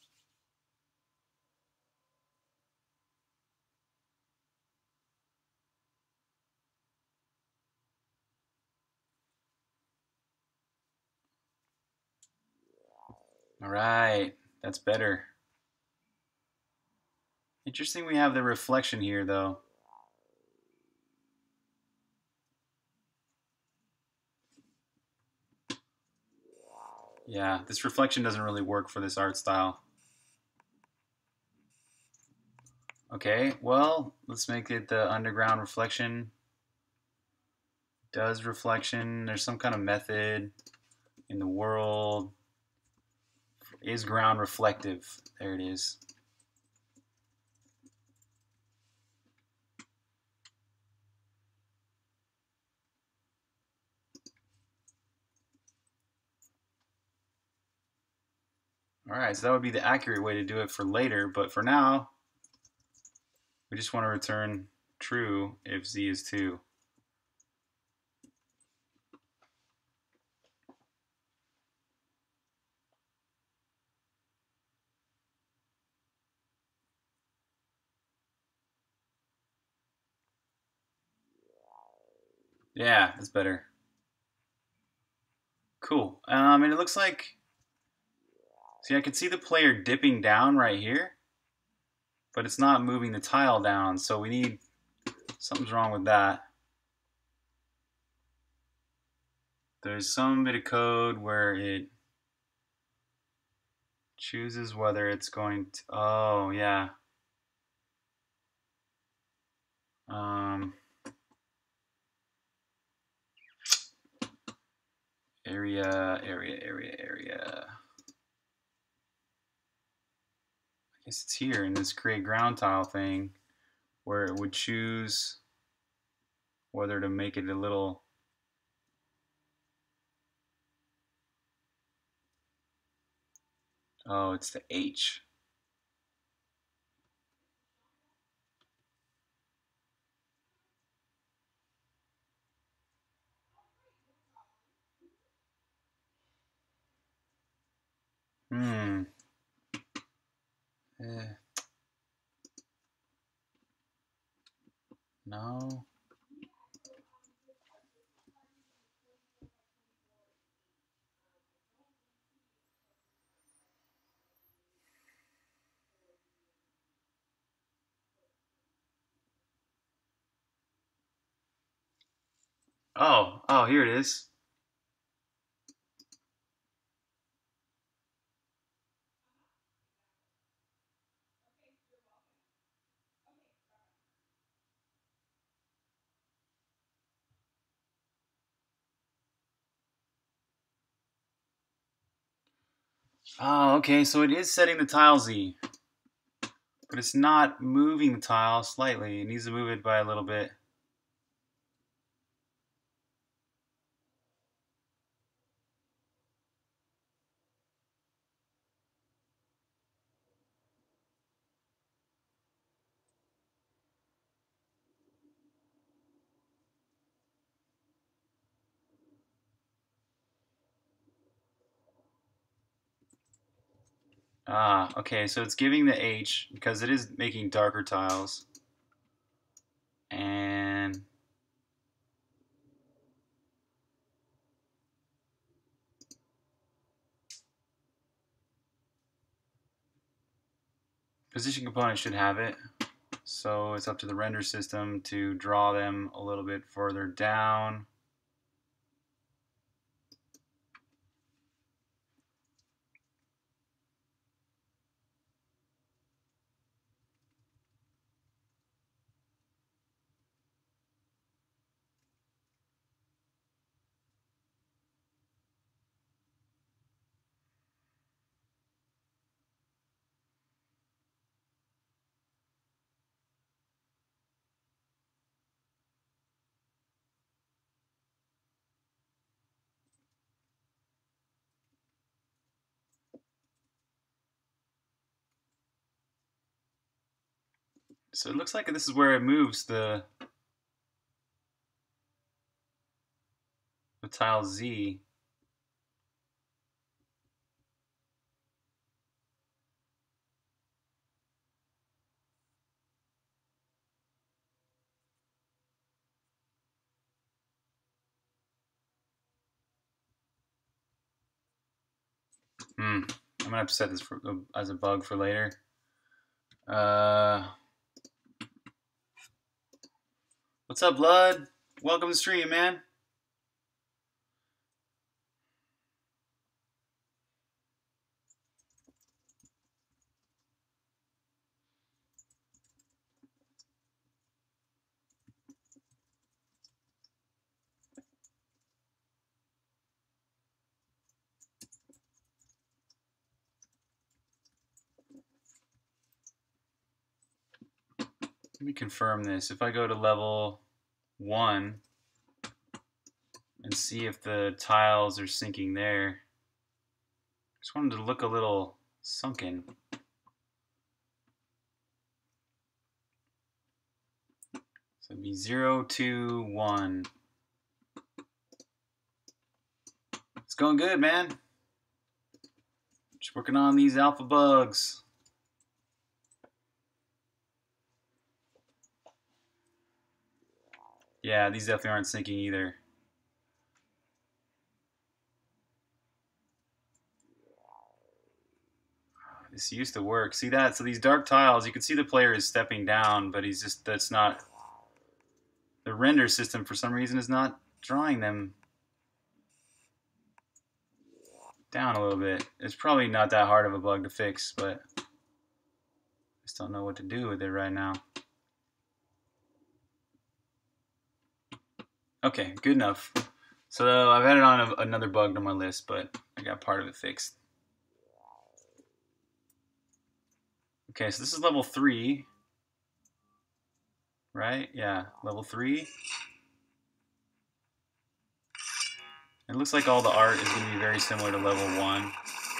All right, that's better. Interesting we have the reflection here though. Yeah, this reflection doesn't really work for this art style. Okay, well, let's make it the underground reflection. Does reflection, there's some kind of method in the world. Is ground reflective? There it is. All right, so that would be the accurate way to do it for later, but for now, we just want to return true if z is two. Yeah, that's better. Cool. Um, and it looks like, see, I can see the player dipping down right here, but it's not moving the tile down, so we need, something's wrong with that. There's some bit of code where it chooses whether it's going to, oh, yeah. Um, area, area, area, area. I guess it's here in this create ground tile thing where it would choose whether to make it a little, oh, it's the H. Hmm. Eh. No. Oh, oh, here it is. Oh, okay, so it is setting the tile Z, but it's not moving the tile slightly. It needs to move it by a little bit. Ah, okay, so it's giving the H because it is making darker tiles. And position component should have it. So it's up to the render system to draw them a little bit further down. So it looks like this is where it moves the the tile Z. Hmm. I'm gonna have to set this for, as a bug for later. Uh, what's up, Blood? Welcome to the stream, man. Let me confirm this. If I go to level one and see if the tiles are syncing there. Just wanted to look a little sunken. So it'd be zero, two, one. It's going good, man. Just working on these alpha bugs. Yeah, these definitely aren't syncing either. This used to work. See that? So these dark tiles, you can see the player is stepping down, but he's just, that's not, the render system for some reason is not drawing them down a little bit. It's probably not that hard of a bug to fix, but I just don't know what to do with it right now. Okay, good enough. So I've added on a, another bug to my list, but I got part of it fixed. Okay, so this is level three, right? Yeah, level three. It looks like all the art is going to be very similar to level one.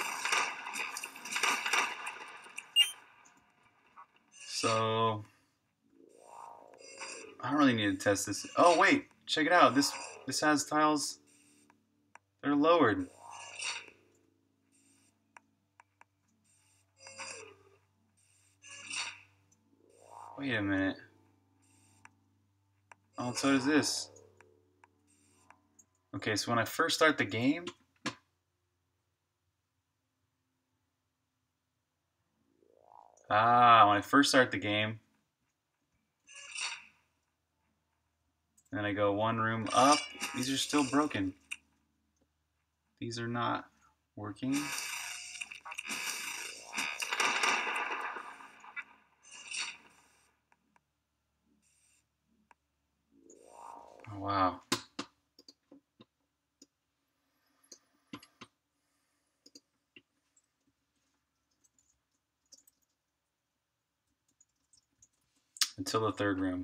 So I don't really need to test this. Oh wait, check it out. This this has tiles that are lowered. Wait a minute. Oh, so does this. Okay, so when I first start the game, ah, when I first start the game, then I go one room up. These are still broken. These are not working. Oh, wow. Until the third room.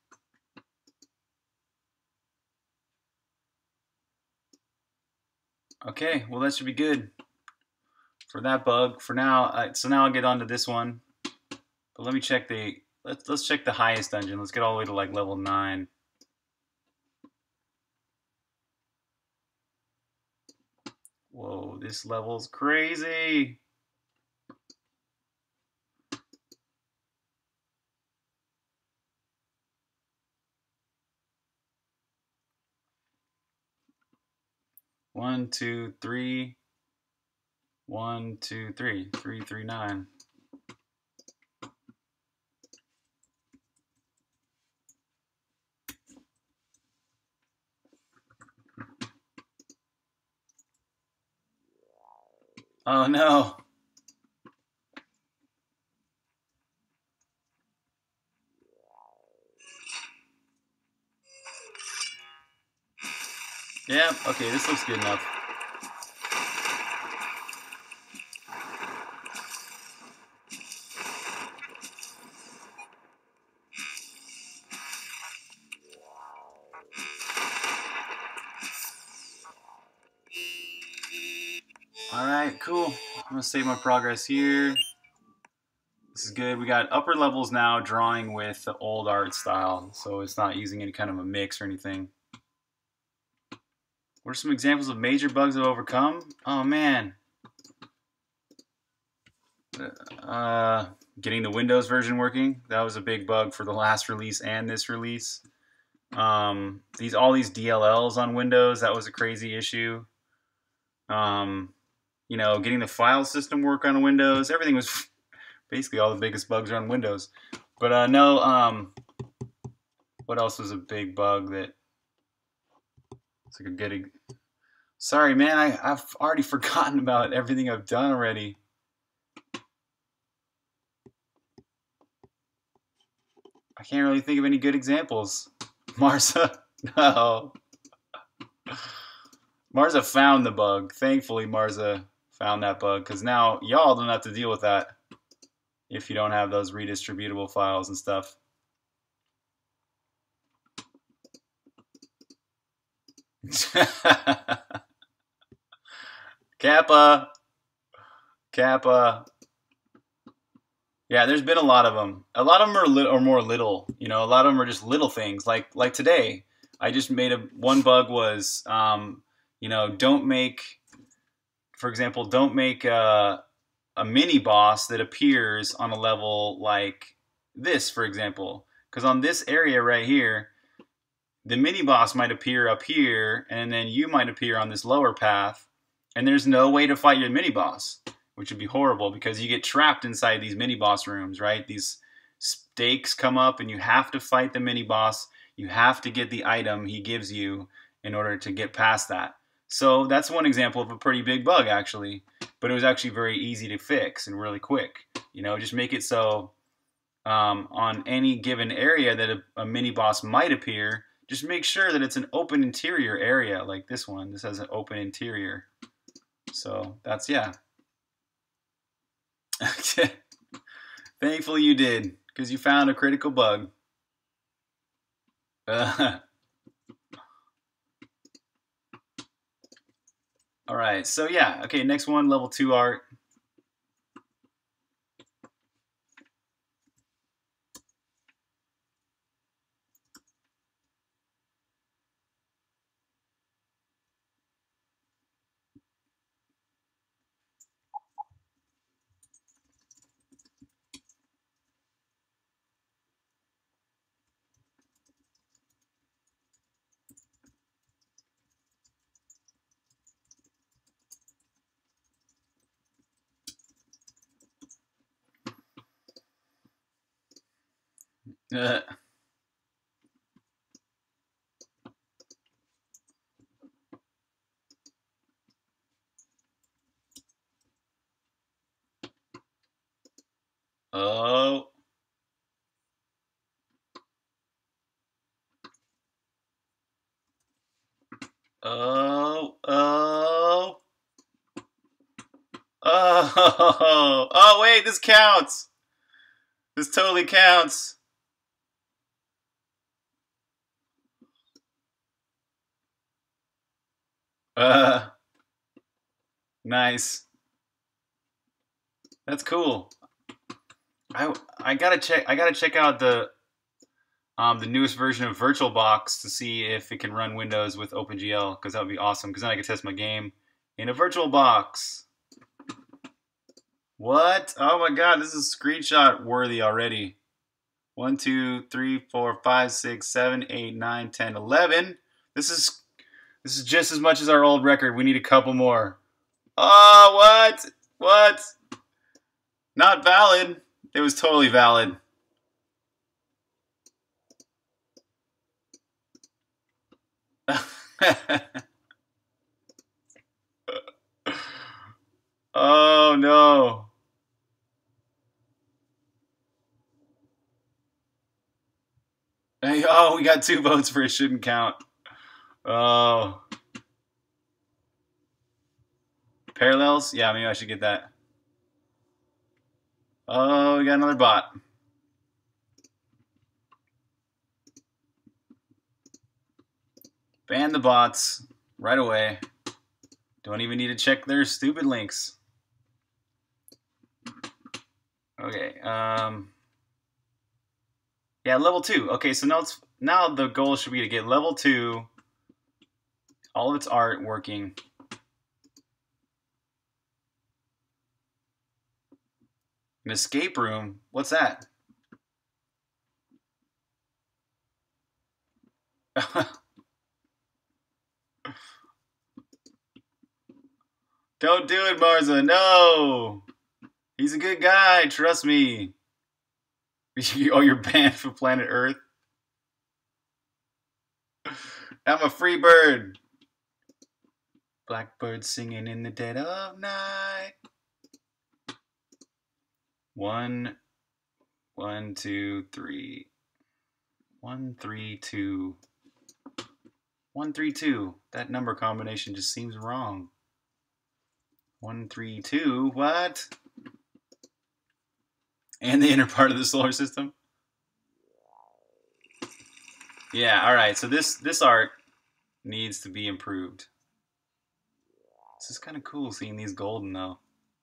Okay, well that should be good for that bug. For now, uh, so now I'll get on to this one. But let me check the let's let's check the highest dungeon. Let's get all the way to like level nine. Whoa, this level's crazy. One, two, three. One, two, three. Three, three, nine. Oh no. Yeah, okay, this looks good enough. Alright, cool. I'm gonna save my progress here. This is good. We got upper levels now drawing with the old art style, so it's not using any kind of a mix or anything. What are some examples of major bugs I've overcome? Oh man. Uh, getting the Windows version working. That was a big bug for the last release and this release. Um, these all these D L Ls on Windows, that was a crazy issue. Um, you know, getting the file system work on Windows, everything was basically all the biggest bugs are on Windows. But uh, no, um, what else was a big bug that it's like a good. Sorry, man, I, I've already forgotten about everything I've done already. I can't really think of any good examples. Marza, no. Marza found the bug. Thankfully, Marza found that bug, because now y'all don't have to deal with that if you don't have those redistributable files and stuff. Kappa. Kappa. Yeah, there's been a lot of them. A lot of them are, li are more little. You know, a lot of them are just little things. Like like today, I just made a one bug was, um, you know, don't make, for example, don't make a, a mini boss that appears on a level like this, for example. Because on this area right here, the mini boss might appear up here, and then you might appear on this lower path, and there's no way to fight your mini boss, which would be horrible because you get trapped inside these mini boss rooms, right? These stakes come up and you have to fight the mini boss. You have to get the item he gives you in order to get past that. So that's one example of a pretty big bug, actually. But it was actually very easy to fix and really quick. You know, just make it so um, on any given area that a, a mini boss might appear, just make sure that it's an open interior area like this one. This has an open interior. So that's, yeah. Thankfully you did, because you found a critical bug. Uh, all right, so yeah, okay, next one, level two art. Uh, oh. Oh, oh. Oh, oh, wait, this counts. This totally counts. Uh, nice. That's cool. I I gotta check. I gotta check out the um the newest version of VirtualBox to see if it can run Windows with OpenGL, because that would be awesome. Because then I could test my game in a VirtualBox. What? Oh my God! This is screenshot worthy already. One, two, three, four, five, six, seven, eight, nine, ten, eleven. This is this is just as much as our old record. We need a couple more. Oh, what? What? Not valid. It was totally valid. Oh no. Hey, oh, we got two votes for it shouldn't count. Oh. Parallels? Yeah, maybe I should get that. Oh, we got another bot. Ban the bots right away. Don't even need to check their stupid links. Okay. Um. Yeah, level two. Okay, so now it's now the goal should be to get level two. All of its art working. An escape room. What's that? Don't do it, Marza. No. He's a good guy. Trust me. Oh, you're banned from planet Earth. I'm a free bird. Blackbird singing in the dead of night. One, one, two, three. One, three, two. One, three, two. That number combination just seems wrong. One, three, two. What? And the inner part of the solar system? Yeah, alright, so this this art needs to be improved. This is kind of cool seeing these golden though.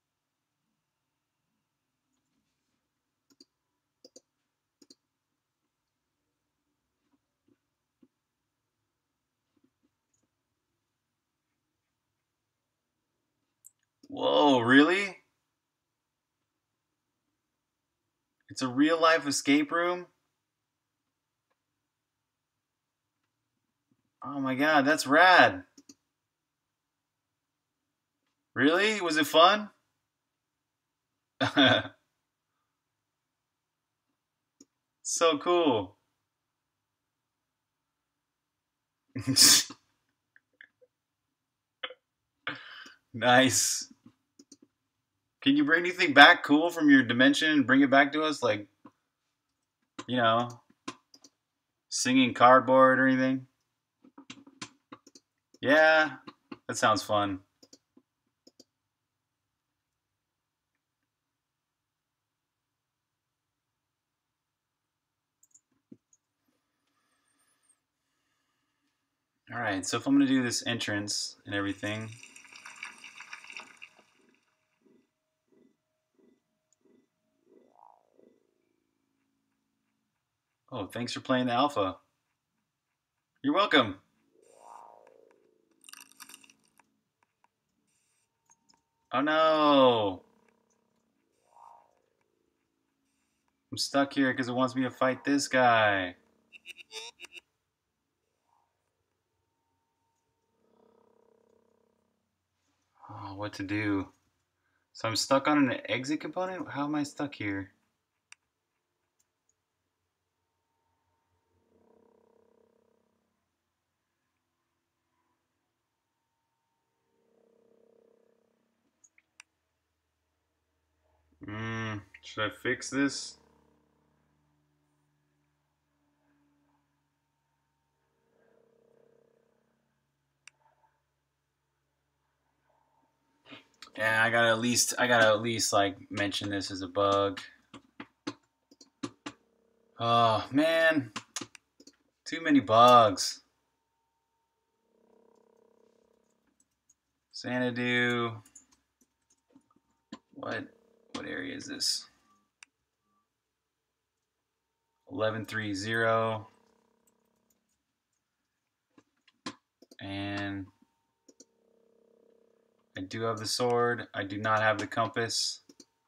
Whoa, really? It's a real life escape room? Oh my god, that's rad. Really? Was it fun? So cool. Nice. Can you bring anything back cool from your dimension and bring it back to us? Like, you know, singing cardboard or anything? Yeah, that sounds fun. Alright, so if I'm going to do this entrance and everything. Oh, thanks for playing the alpha. You're welcome. Oh no. I'm stuck here because it wants me to fight this guy. Oh, what to do? So I'm stuck on an exit component? How am I stuck here? Hmm, should I fix this? Yeah, I gotta at least I gotta at least like mention this as a bug. Oh man, too many bugs. Xanadu. What what area is this? eleven three zero. And I do have the sword. I do not have the compass.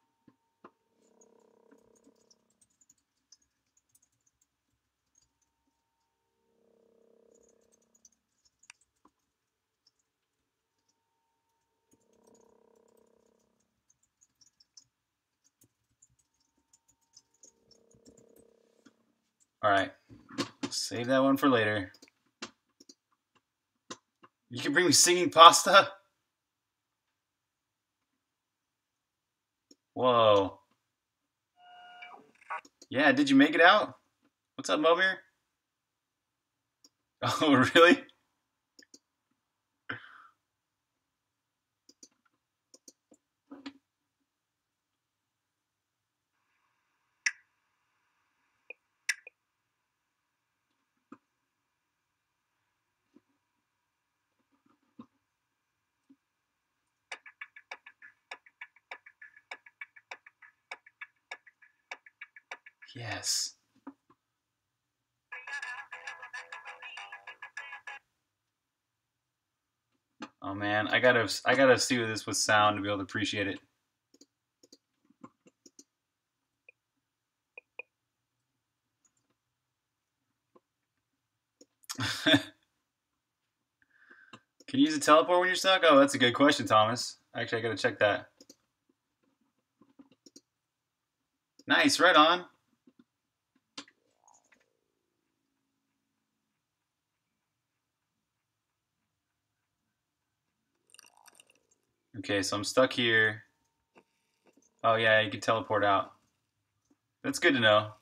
Alright. Save that one for later. You can bring me singing pasta? Whoa. Yeah, did you make it out? What's up, Momir? Oh, really? Yes. Oh man, I gotta I gotta see this with sound to be able to appreciate it. Can you use a teleport when you're stuck? Oh, that's a good question, Thomas. Actually, I gotta check that. Nice, right on. Okay, so I'm stuck here. Oh yeah, you can teleport out. That's good to know.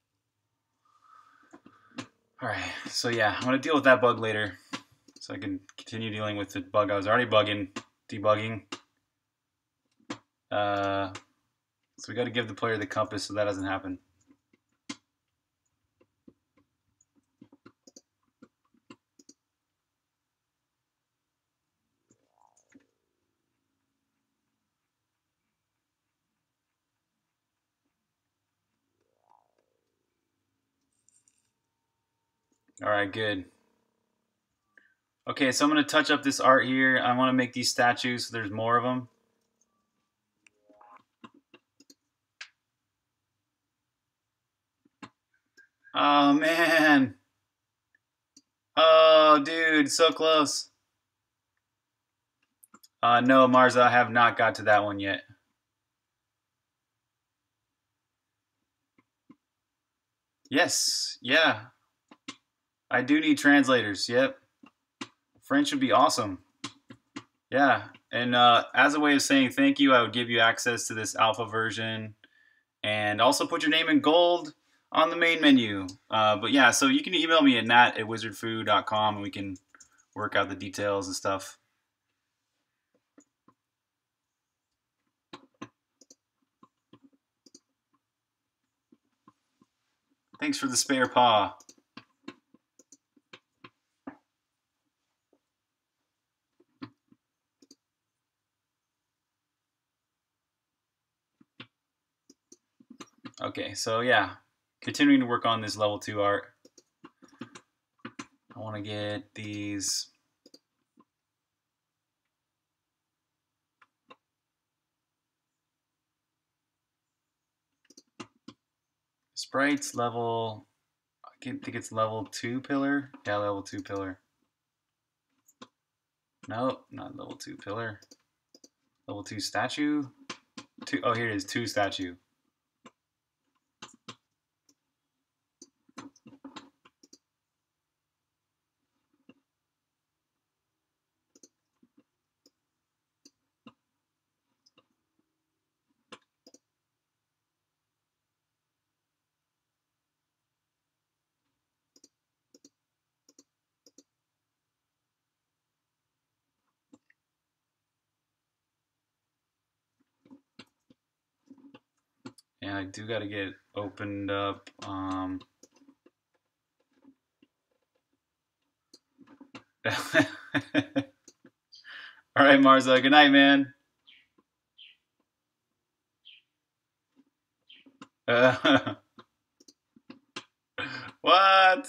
Alright, so yeah, I'm gonna deal with that bug later. So I can continue dealing with the bug I was already bugging, debugging. Uh, so we gotta give the player the compass so that doesn't happen. Alright, good. Okay, so I'm going to touch up this art here. I want to make these statues so there's more of them. Oh, man. Oh, dude, so close. Uh, no, Marza, I have not got to that one yet. Yes, yeah. I do need translators, yep. French would be awesome. Yeah, and uh, as a way of saying thank you, I would give you access to this alpha version and also put your name in gold on the main menu. Uh, but yeah, so you can email me at nat at wizardfoo dot com and we can work out the details and stuff. Thanks for the spare paw. Okay, so yeah, continuing to work on this level two art. I want to get these sprites level, I think it's level two pillar. Yeah, level two pillar. Nope, not level two pillar. Level two statue. Two, oh, here it is, two statue. And I do got to get opened up. Um, All right, Marza. Good night, man. Uh, what?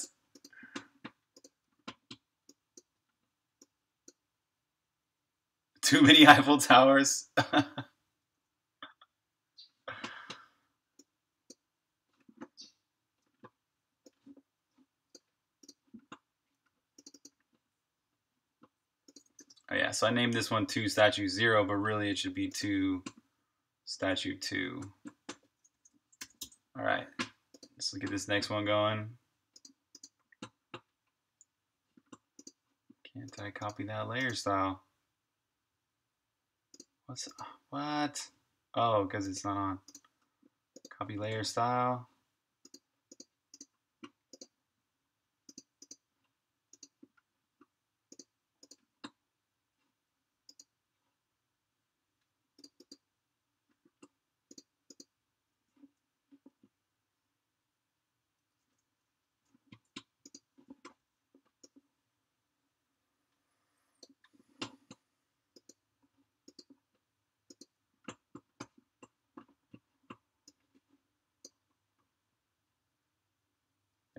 Too many Eiffel Towers? Oh yeah, so I named this one two statue zero, but really it should be two statue two. All right, let's get this next one going. Can't I copy that layer style? What's what? Oh, because it's not on. Copy layer style.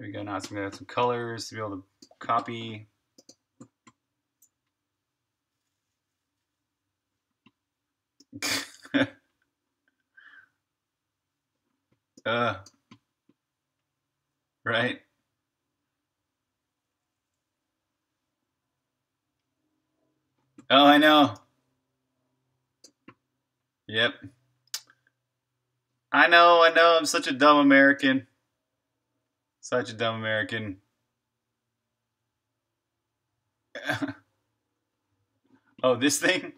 we go. Now it's gonna have some colors to be able to copy. uh, right. Oh, I know. Yep. I know, I know. I'm such a dumb American. Such a dumb American. Oh, this thing?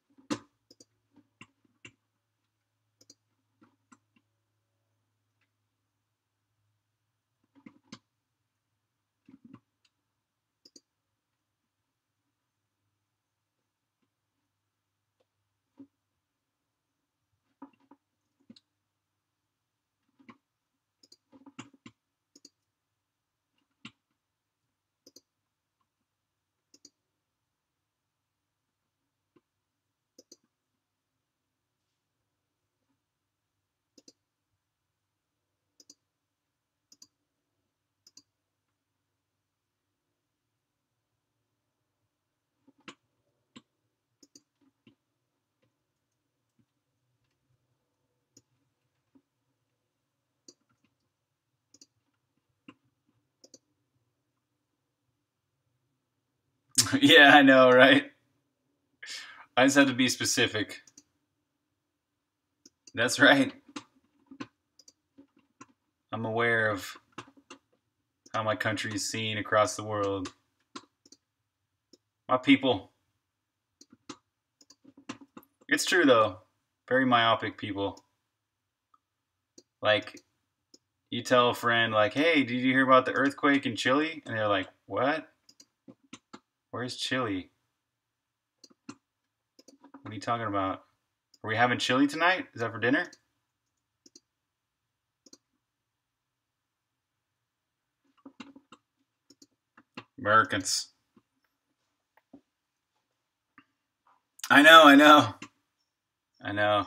Yeah, I know, right? I just have to be specific. That's right. I'm aware of how my country is seen across the world. My people. It's true, though. Very myopic people. Like, you tell a friend, like, hey, did you hear about the earthquake in Chile? And they're like, what? Where's Chile? What are you talking about? Are we having chili tonight? Is that for dinner? Americans. I know, I know. I know.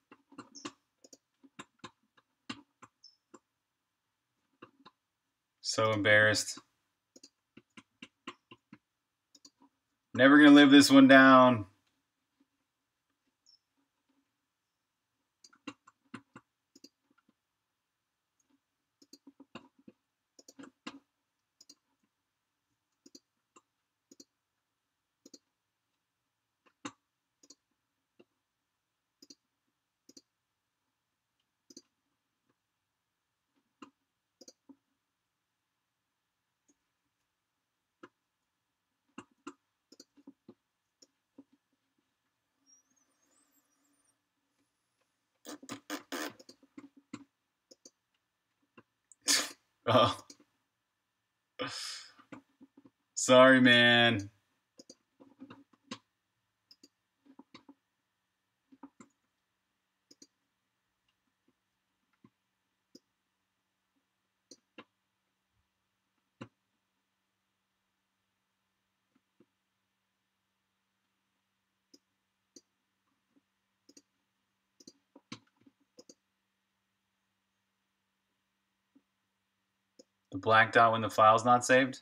So embarrassed. Never gonna live this one down. Oh. Sorry, man. The black dot when the file's not saved?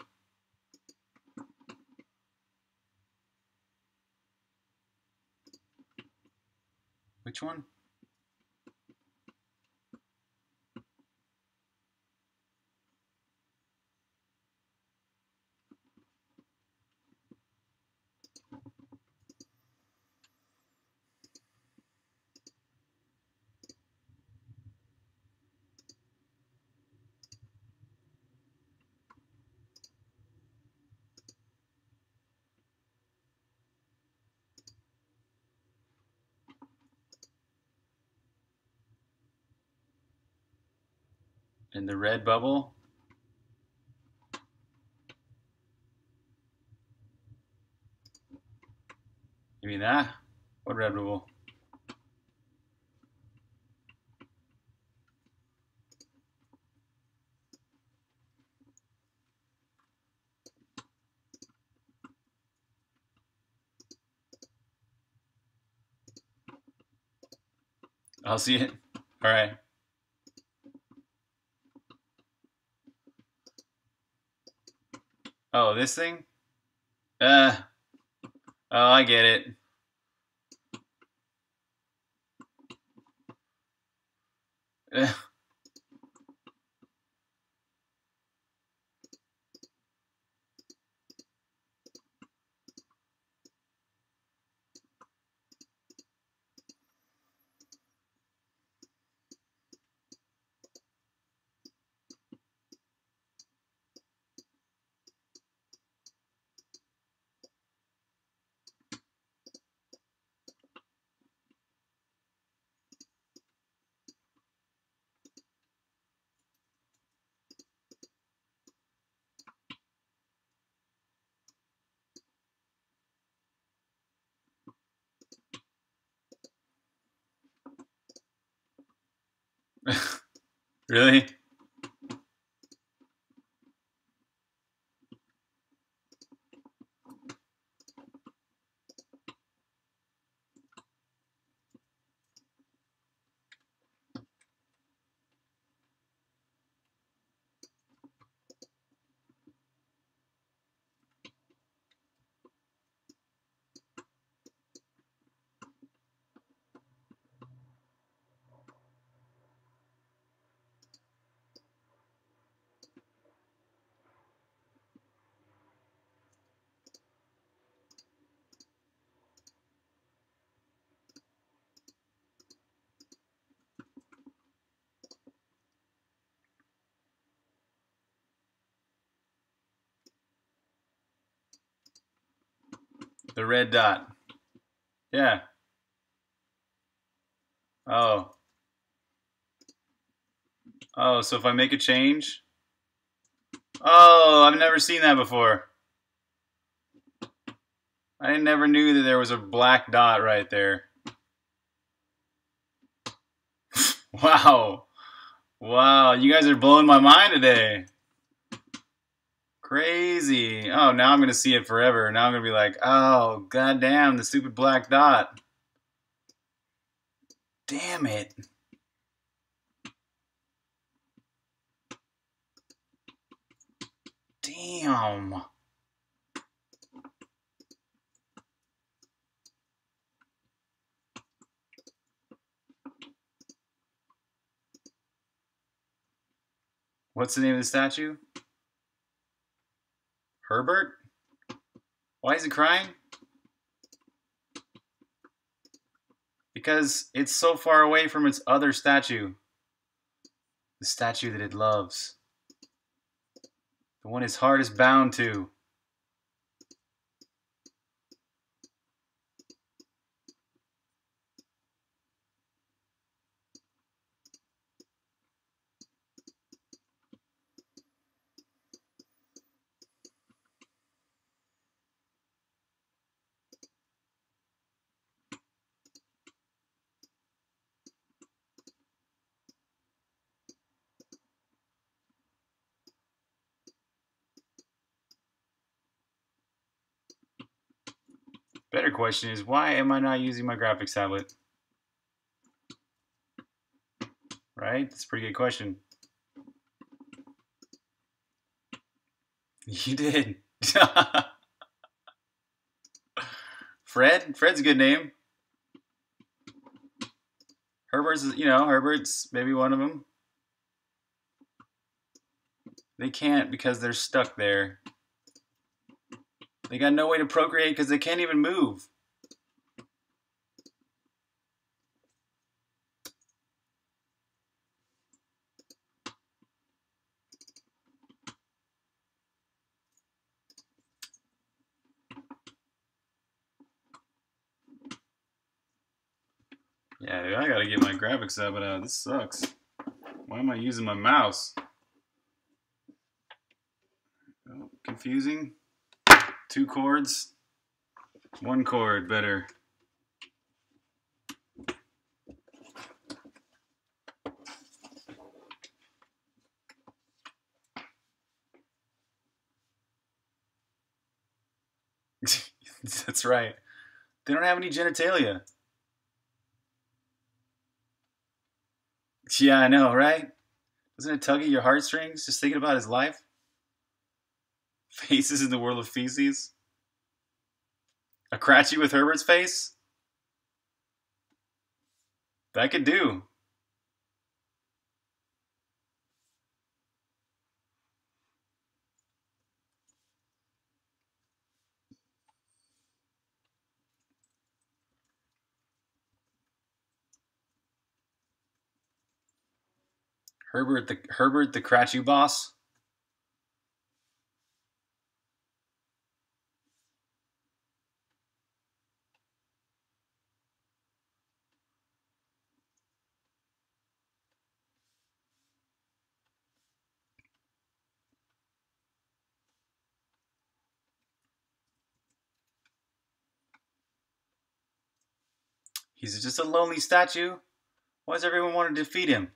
Which one? In the red bubble? You mean that? What red bubble? I'll see it. All right. Oh, this thing? Uh, oh, I get it. Uh, really? The red dot. Yeah. Oh. Oh, so if I make a change? Oh, I've never seen that before. I never knew that there was a black dot right there. Wow. Wow, you guys are blowing my mind today. Crazy. Oh, now I'm going to see it forever. Now I'm going to be like, oh, goddamn, the stupid black dot. Damn it. Damn. What's the name of the statue? Herbert? Why is he crying? Because it's so far away from its other statue. The statue that it loves. The one his heart is bound to. Better question is, why am I not using my graphics tablet? Right? That's a pretty good question. You did. Fred? Fred's a good name. Herbert's, you know, Herbert's maybe one of them. They can't because they're stuck there. They got no way to procreate because they can't even move. Yeah, I gotta get my graphics up, but uh, this sucks. Why am I using my mouse? Oh, confusing. Two chords. One chord, better. That's right. They don't have any genitalia. Yeah, I know, right? Doesn't it tug at your heartstrings just thinking about his life? Faces in the world of feces. A Cratchy with Herbert's face. That could do. Herbert the Herbert the Cratchy boss. He's just a lonely statue. Why does everyone want to defeat him?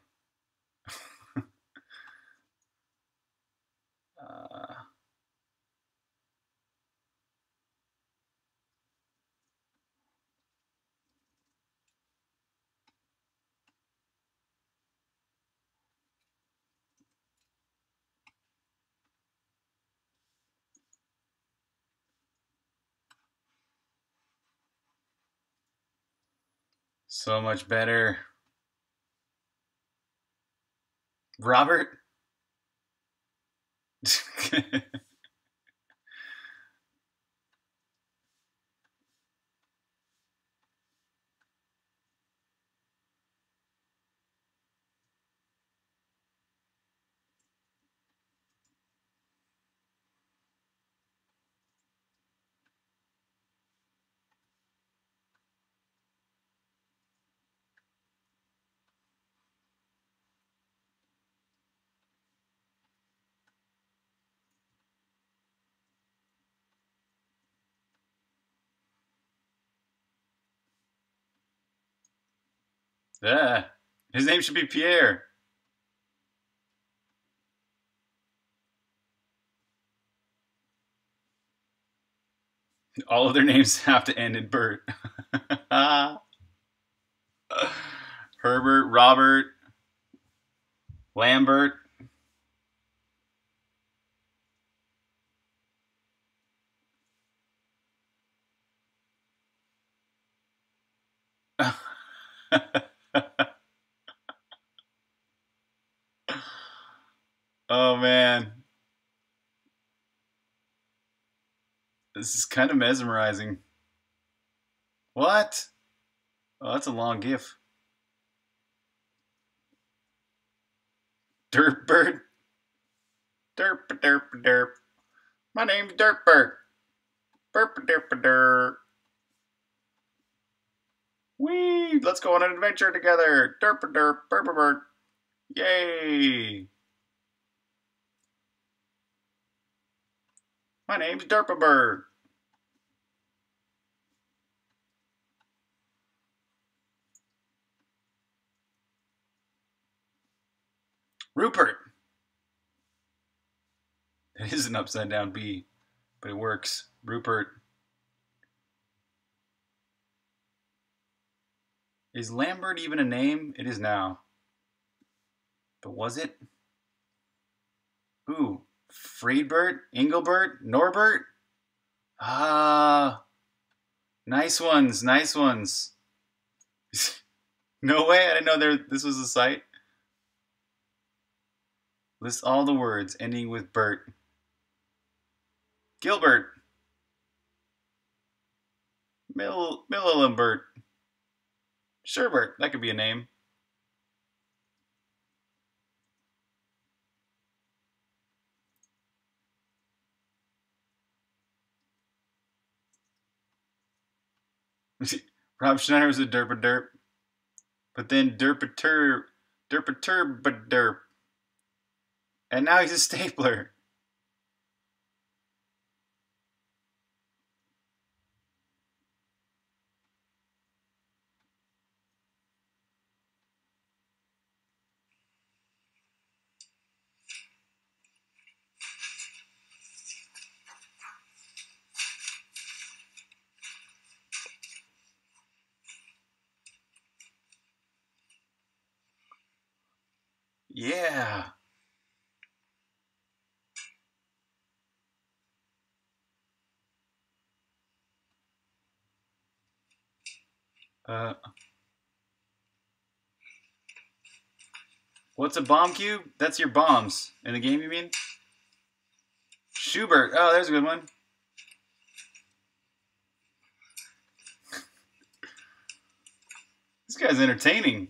uh, so much better. Robert? Yeah. His name should be Pierre. All of their names have to end in Bert. Herbert, Robert, Lambert. Oh man. This is kind of mesmerizing. What? Oh, that's a long gif. Dirtbird. Derp derp derp. My name's Dirtbird. Burp derp derp. Whee! Let's go on an adventure together. Derp derp burp burp. Yay! My name's Derpabird. Rupert. That is an upside down B, but it works. Rupert. Is Lambert even a name? It is now. But was it? Ooh. Friedbert? Engelbert? Norbert? Ah. Nice ones. Nice ones. No way. I didn't know there this was a site. List all the words ending with Bert. Gilbert. Mill Millilambert. Sherbert. That could be a name. Rob Schneider was a derp derp. But then derpatur derpatur but derp. And now he's a stapler. Yeah. Uh, what's a bomb cube? That's your bombs. In the game, you mean? Schubert. Oh, there's a good one. This guy's entertaining.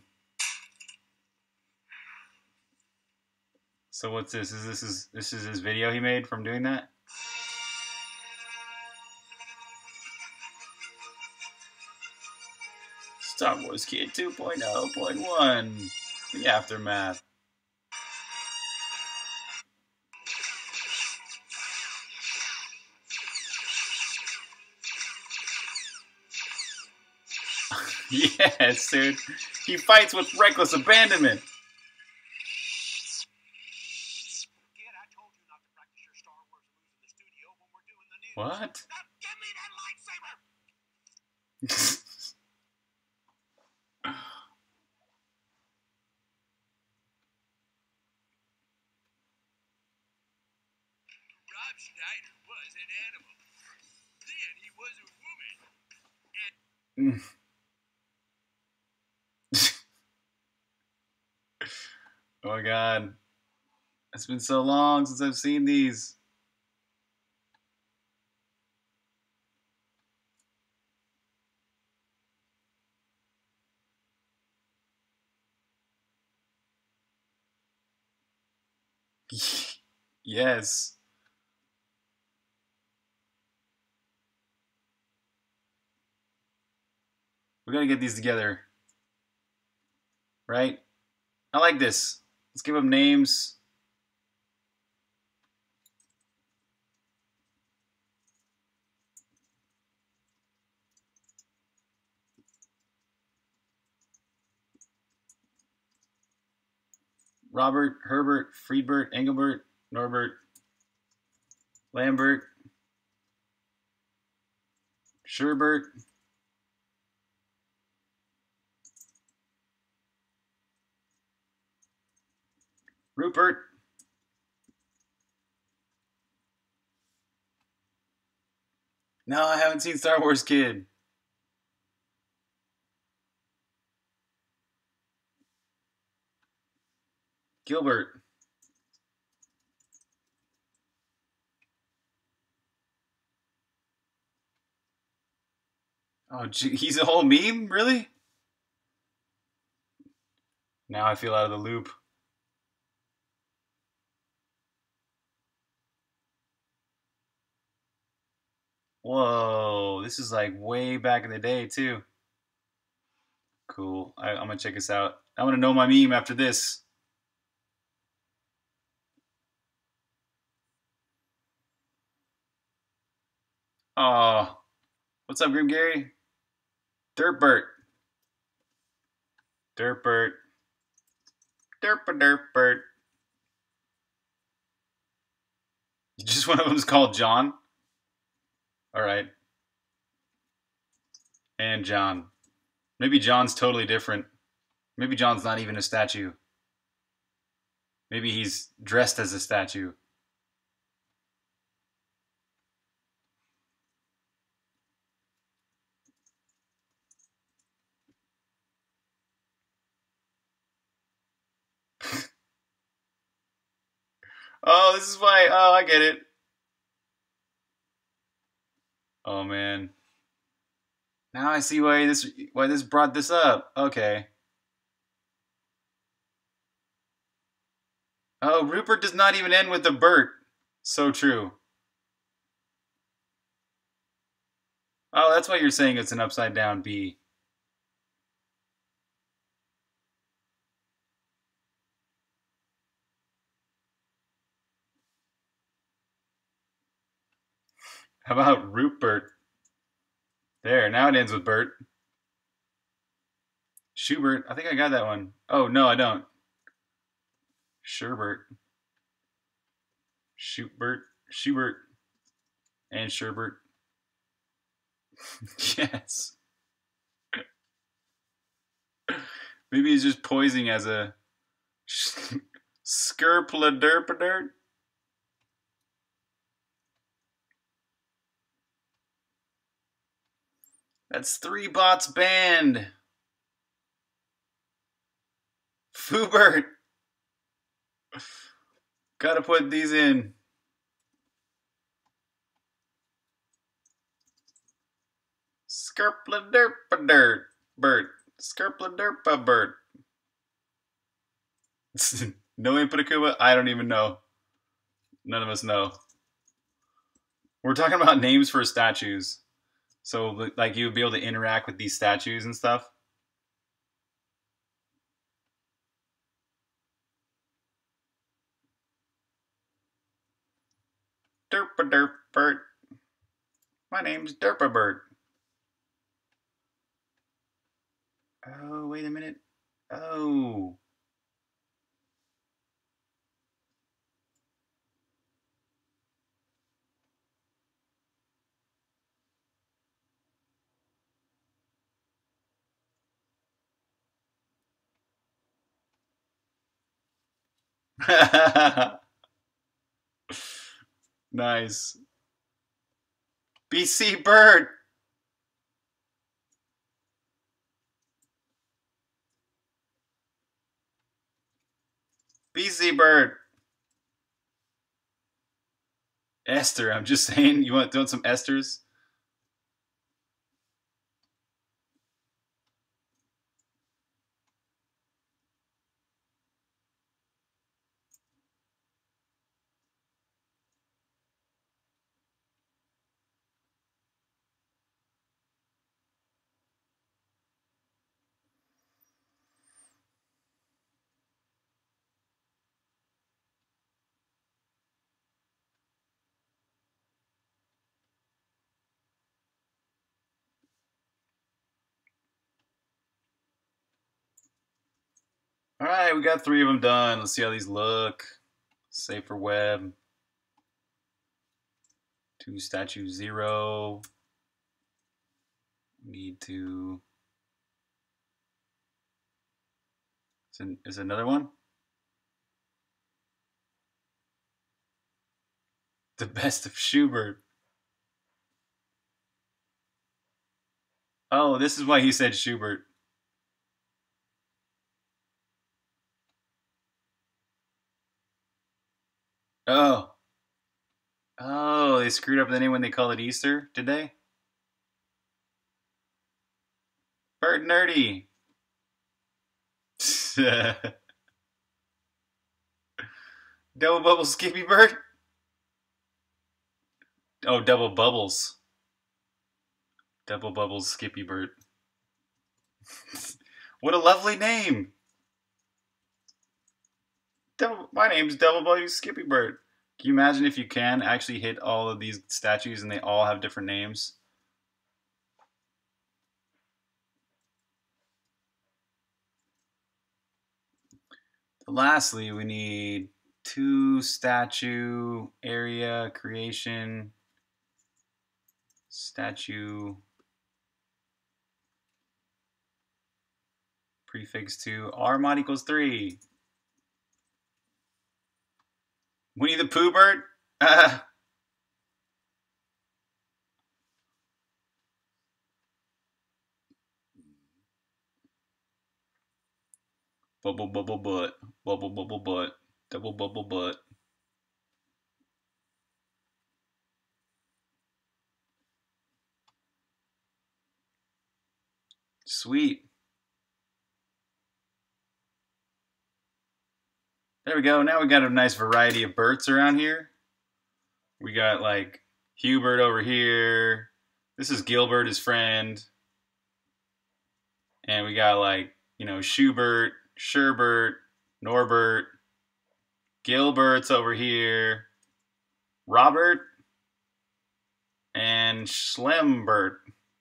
So what's this? Is this is this is his video he made from doing that? Star Wars Kid two point oh point one. The aftermath. Yes, dude. He fights with reckless abandonment. Kid, I told you not to practice your Star Wars moves in the studio when we're doing the news. What? Now give me that lightsaber! Rob Schneider was an animal. Then he was a woman. And Oh my god. It's been so long since I've seen these. Yes. We gotta get these together. Right? I like this. Let's give them names. Robert, Herbert, Friedbert, Engelbert, Norbert, Lambert, Sherbert, Rupert, no, I haven't seen Star Wars Kid. Gilbert. Oh, gee, he's a whole meme? Really? Now I feel out of the loop. Whoa, this is like way back in the day, too. Cool. I, I'm gonna check this out. I want to know my meme after this. Oh, what's up, Grim Gary? Dirtbert. Dirtbert. Derpa Derpbert. Just one of them is called John. All right. And John. Maybe John's totally different. Maybe John's not even a statue. Maybe he's dressed as a statue. Oh, this is why. Oh, I get it. Oh man. Now I see why this why this brought this up. Okay. Oh, Rupert does not even end with the Bert. So true. Oh, that's why you're saying it's an upside down B. How about Rupert? There, now it ends with Bert. Schubert, I think I got that one. Oh, no, I don't. Sherbert. Schubert. Schubert. And Sherbert. Yes. Maybe he's just posing as a skirpladerpadert. That's three bots banned. Foobert. Gotta put these in. Skirpla derpa dirt bird. Skirpla derpa bird. No input Akuma? I don't even know. None of us know. We're talking about names for statues. So, like, you would be able to interact with these statues and stuff. Derpa derp bird. My name's Derpa Bird. Oh, wait a minute. Oh. Nice. B C Bird. B C Bird. Esther, I'm just saying. You want, want some Esters? All right, we got three of them done. Let's see how these look. Save for web. Two statue zero. Need to. Is, is another one? The best of Schubert. Oh, this is why he said Schubert. Oh. Oh, they screwed up the name when they call it Easter, did they? Bird Nerdy. Double Bubble Skippy Bird? Oh, Double Bubbles. Double Bubbles Skippy Bird. What a lovely name. Double, my name's Double Bubbles Skippy Bird. Can you imagine if you can actually hit all of these statues and they all have different names? Lastly, we need two statue area creation. Statue prefix to R mod equals three. Winnie the Pooh Bird? Uh, bubble bubble butt. Bubble bubble butt. Double bubble butt. Sweet. There we go. Now we got a nice variety of Berts around here. We got like Hubert over here. This is Gilbert, his friend. And we got like, you know, Schubert, Sherbert, Norbert, Gilbert's over here, Robert, and Schlembert.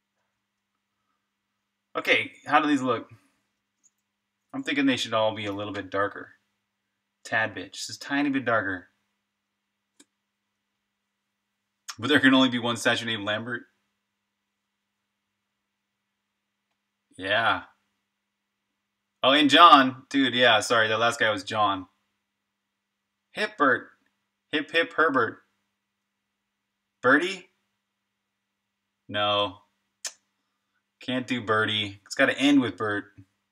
Okay, how do these look? I'm thinking they should all be a little bit darker. Tad bit, just a tiny bit darker. But there can only be one statue named Lambert. Yeah. Oh, and John. Dude, yeah, sorry, that last guy was John. Hipbert. Hip Hip Herbert. Birdie? No. Can't do Birdie. It's got to end with Bert.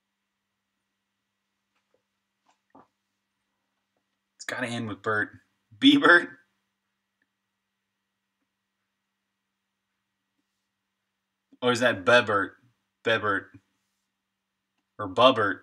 It's got to end with Bert. B-Bert? Or is that Bebert? Bebert. Or Bubbert?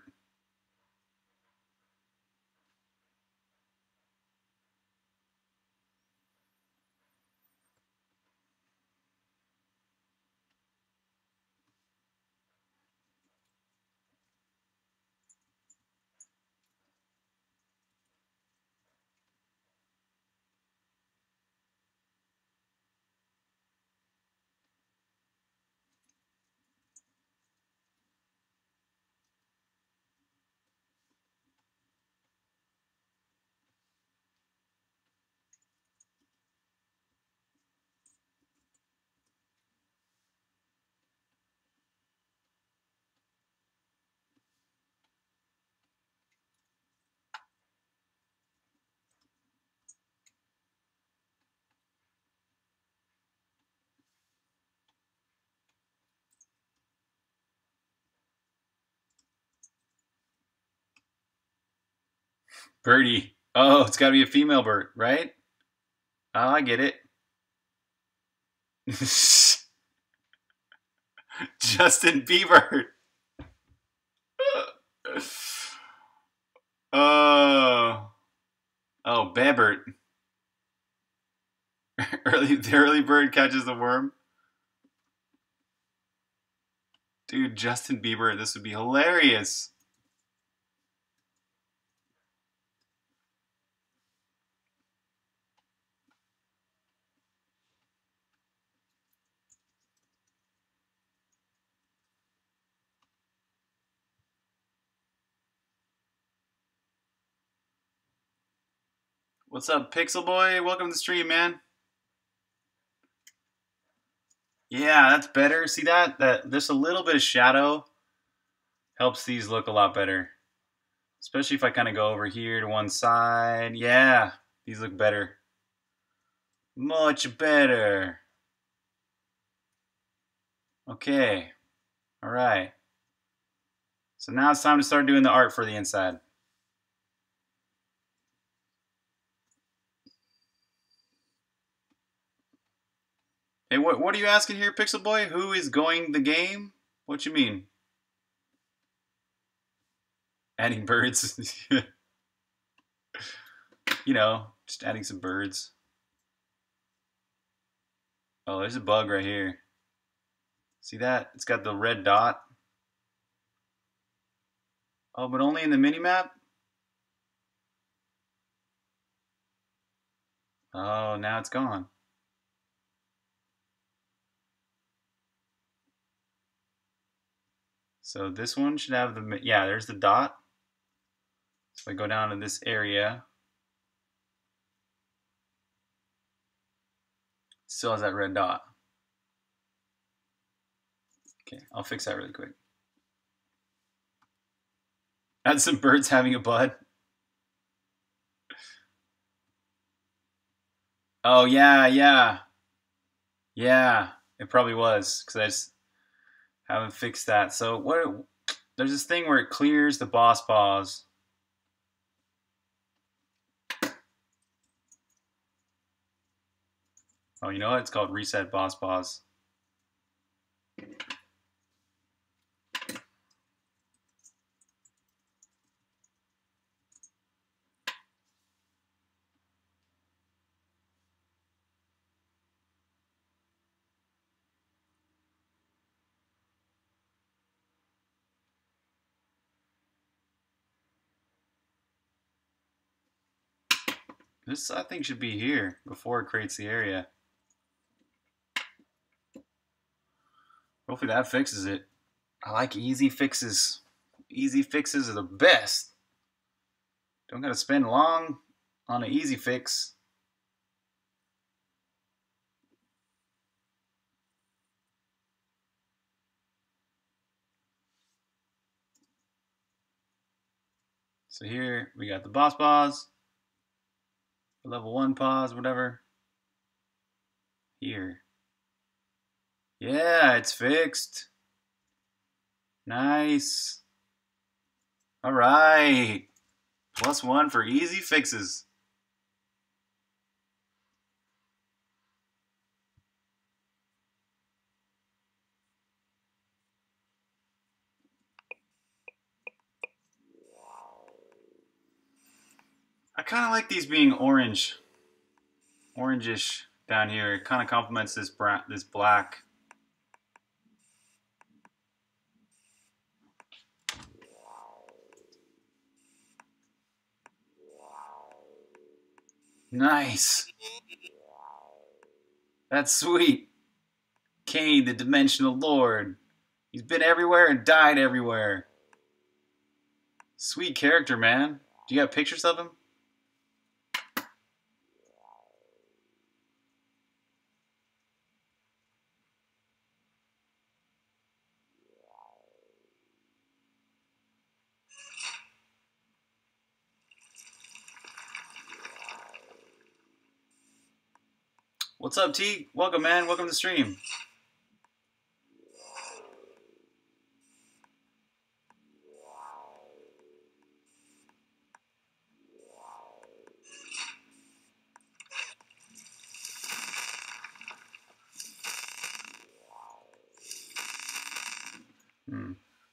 Birdie. Oh, it's got to be a female Bert, right? Oh, I get it. Justin Bieber. Oh. Oh, Bebert. Early, the early bird catches the worm. Dude, Justin Bieber, this would be hilarious. What's up, Pixel Boy? Welcome to the stream, man. Yeah, that's better. See that? That there's a little bit of shadow. Helps these look a lot better. Especially if I kind of go over here to one side. Yeah, these look better. Much better. Okay. All right. So now it's time to start doing the art for the inside. Hey, what, what are you asking here, Pixel Boy? Who is going the game? What you mean? Adding birds. You know, just adding some birds. Oh, there's a bug right here. See that? It's got the red dot. Oh, but only in the minimap? Oh, now it's gone. So this one should have the, yeah, there's the dot. So I go down to this area. Still has that red dot. Okay, I'll fix that really quick. Add some birds having a bud. Oh, yeah, yeah. Yeah, it probably was, because I just haven't fixed that. So what? There's this thing where it clears the boss pause. Oh, you know what? It's called reset boss pause. This, I think, should be here before it creates the area. Hopefully that fixes it. I like easy fixes. Easy fixes are the best. Don't gotta spend long on an easy fix. So here we got the boss pause, level one pause, whatever. Here. Yeah, it's fixed. Nice. All right. Plus one for easy fixes. I kind of like these being orange. Orangish down here. It kind of complements this brown, this black. Nice. That's sweet. Cain, the Dimensional Lord. He's been everywhere and died everywhere. Sweet character, man. Do you got pictures of him? What's up, T? Welcome, man. Welcome to the stream. Hmm.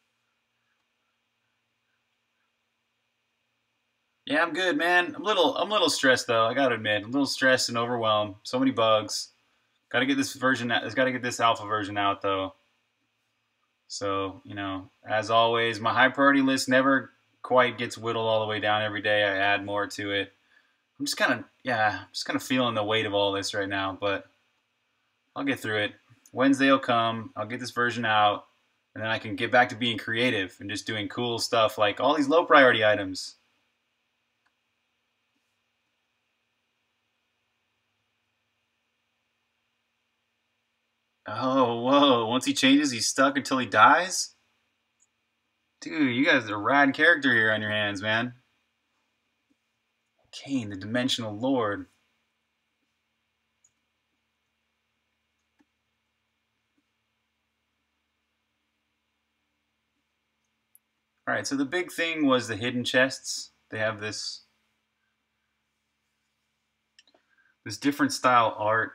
Yeah, I'm good, man. I'm a little, I'm a little stressed though. I gotta admit, I'm a little stressed and overwhelmed. So many bugs. Got to get this version. Got to get this alpha version out though. So you know, as always, my high priority list never quite gets whittled all the way down every day. I add more to it. I'm just kind of, yeah, I'm just kind of feeling the weight of all this right now, but I'll get through it. Wednesday will come. I'll get this version out, and then I can get back to being creative and just doing cool stuff like all these low priority items. Oh, whoa. Once he changes, he's stuck until he dies? Dude, you guys are a rad character here on your hands, man. Cain, the Dimensional Lord. Alright, so the big thing was the hidden chests. They have this this different style art.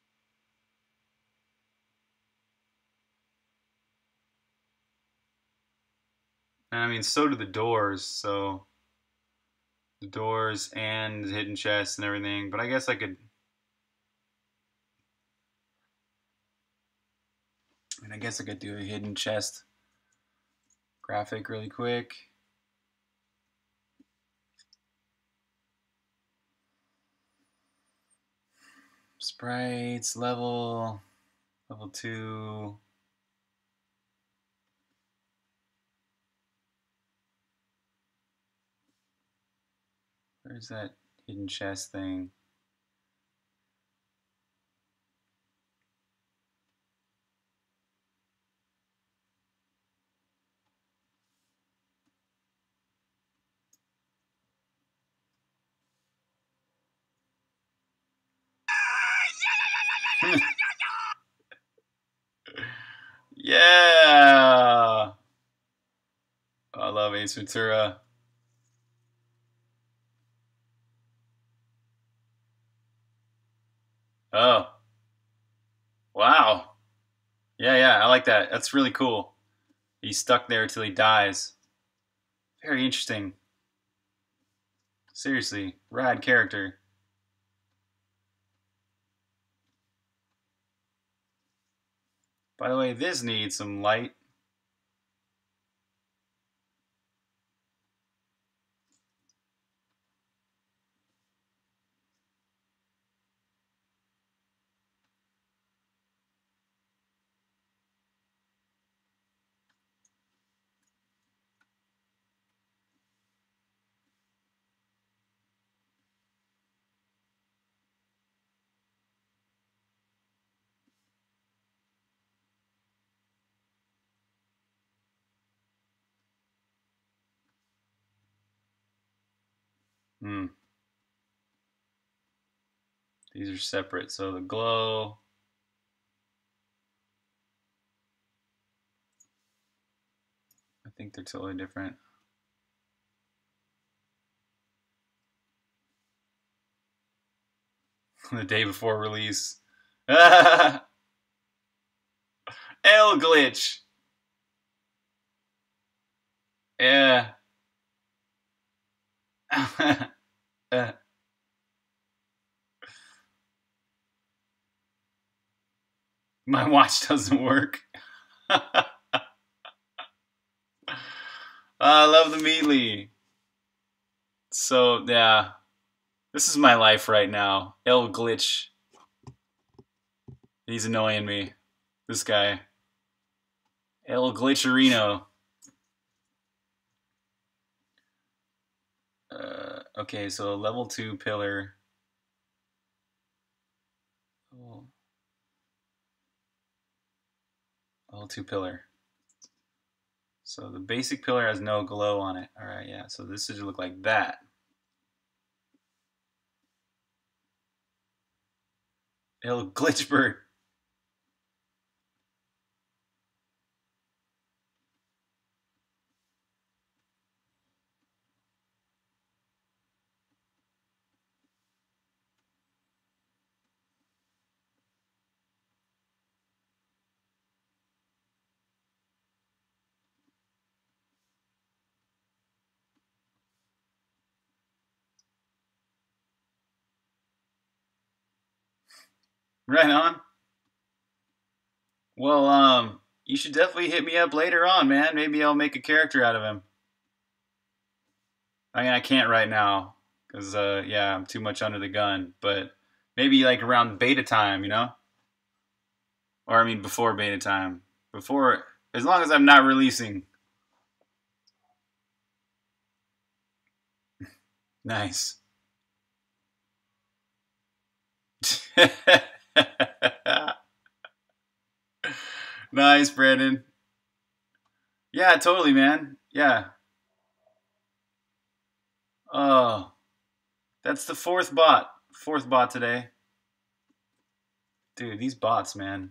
And I mean, so do the doors, so the doors and the hidden chests and everything. But I guess I could, I mean, I guess I could do a hidden chest graphic really quick. Sprites, level, level two. Where's that hidden chest thing? Yeah! I love Ace Ventura. Oh. Wow. Yeah, yeah, I like that. That's really cool. He's stuck there till he dies. Very interesting. Seriously, rad character. By the way, this needs some light. Hmm. These are separate. So the glow. think they're totally different. The day before release. L glitch. Yeah. uh. My watch doesn't work. I love the Meatly. So, yeah. This is my life right now. L glitch. He's annoying me. This guy. El Glitcherino. Uh, okay, so level two pillar. Oh. Level two pillar. So the basic pillar has no glow on it. Alright, yeah, so this should look like that. El Glitchbird. Right on. Well, um, you should definitely hit me up later on, man. Maybe I'll make a character out of him. I mean, I can't right now, because, uh, yeah, I'm too much under the gun. But maybe, like, around beta time, you know? Or, I mean, before beta time. Before, as long as I'm not releasing. Nice. Nice, Brandon. Yeah, totally, man. Yeah. Oh, that's the fourth bot. Fourth bot today. Dude, these bots, man.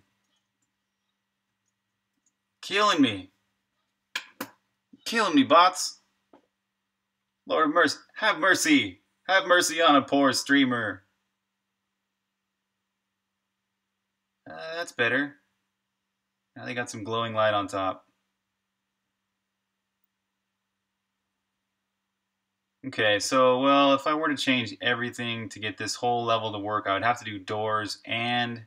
Killing me. Killing me, bots. Lord mercy. Have mercy. Have mercy on a poor streamer. Uh, that's better. Now they got some glowing light on top. Okay, so, well, if I were to change everything to get this whole level to work, I would have to do doors and...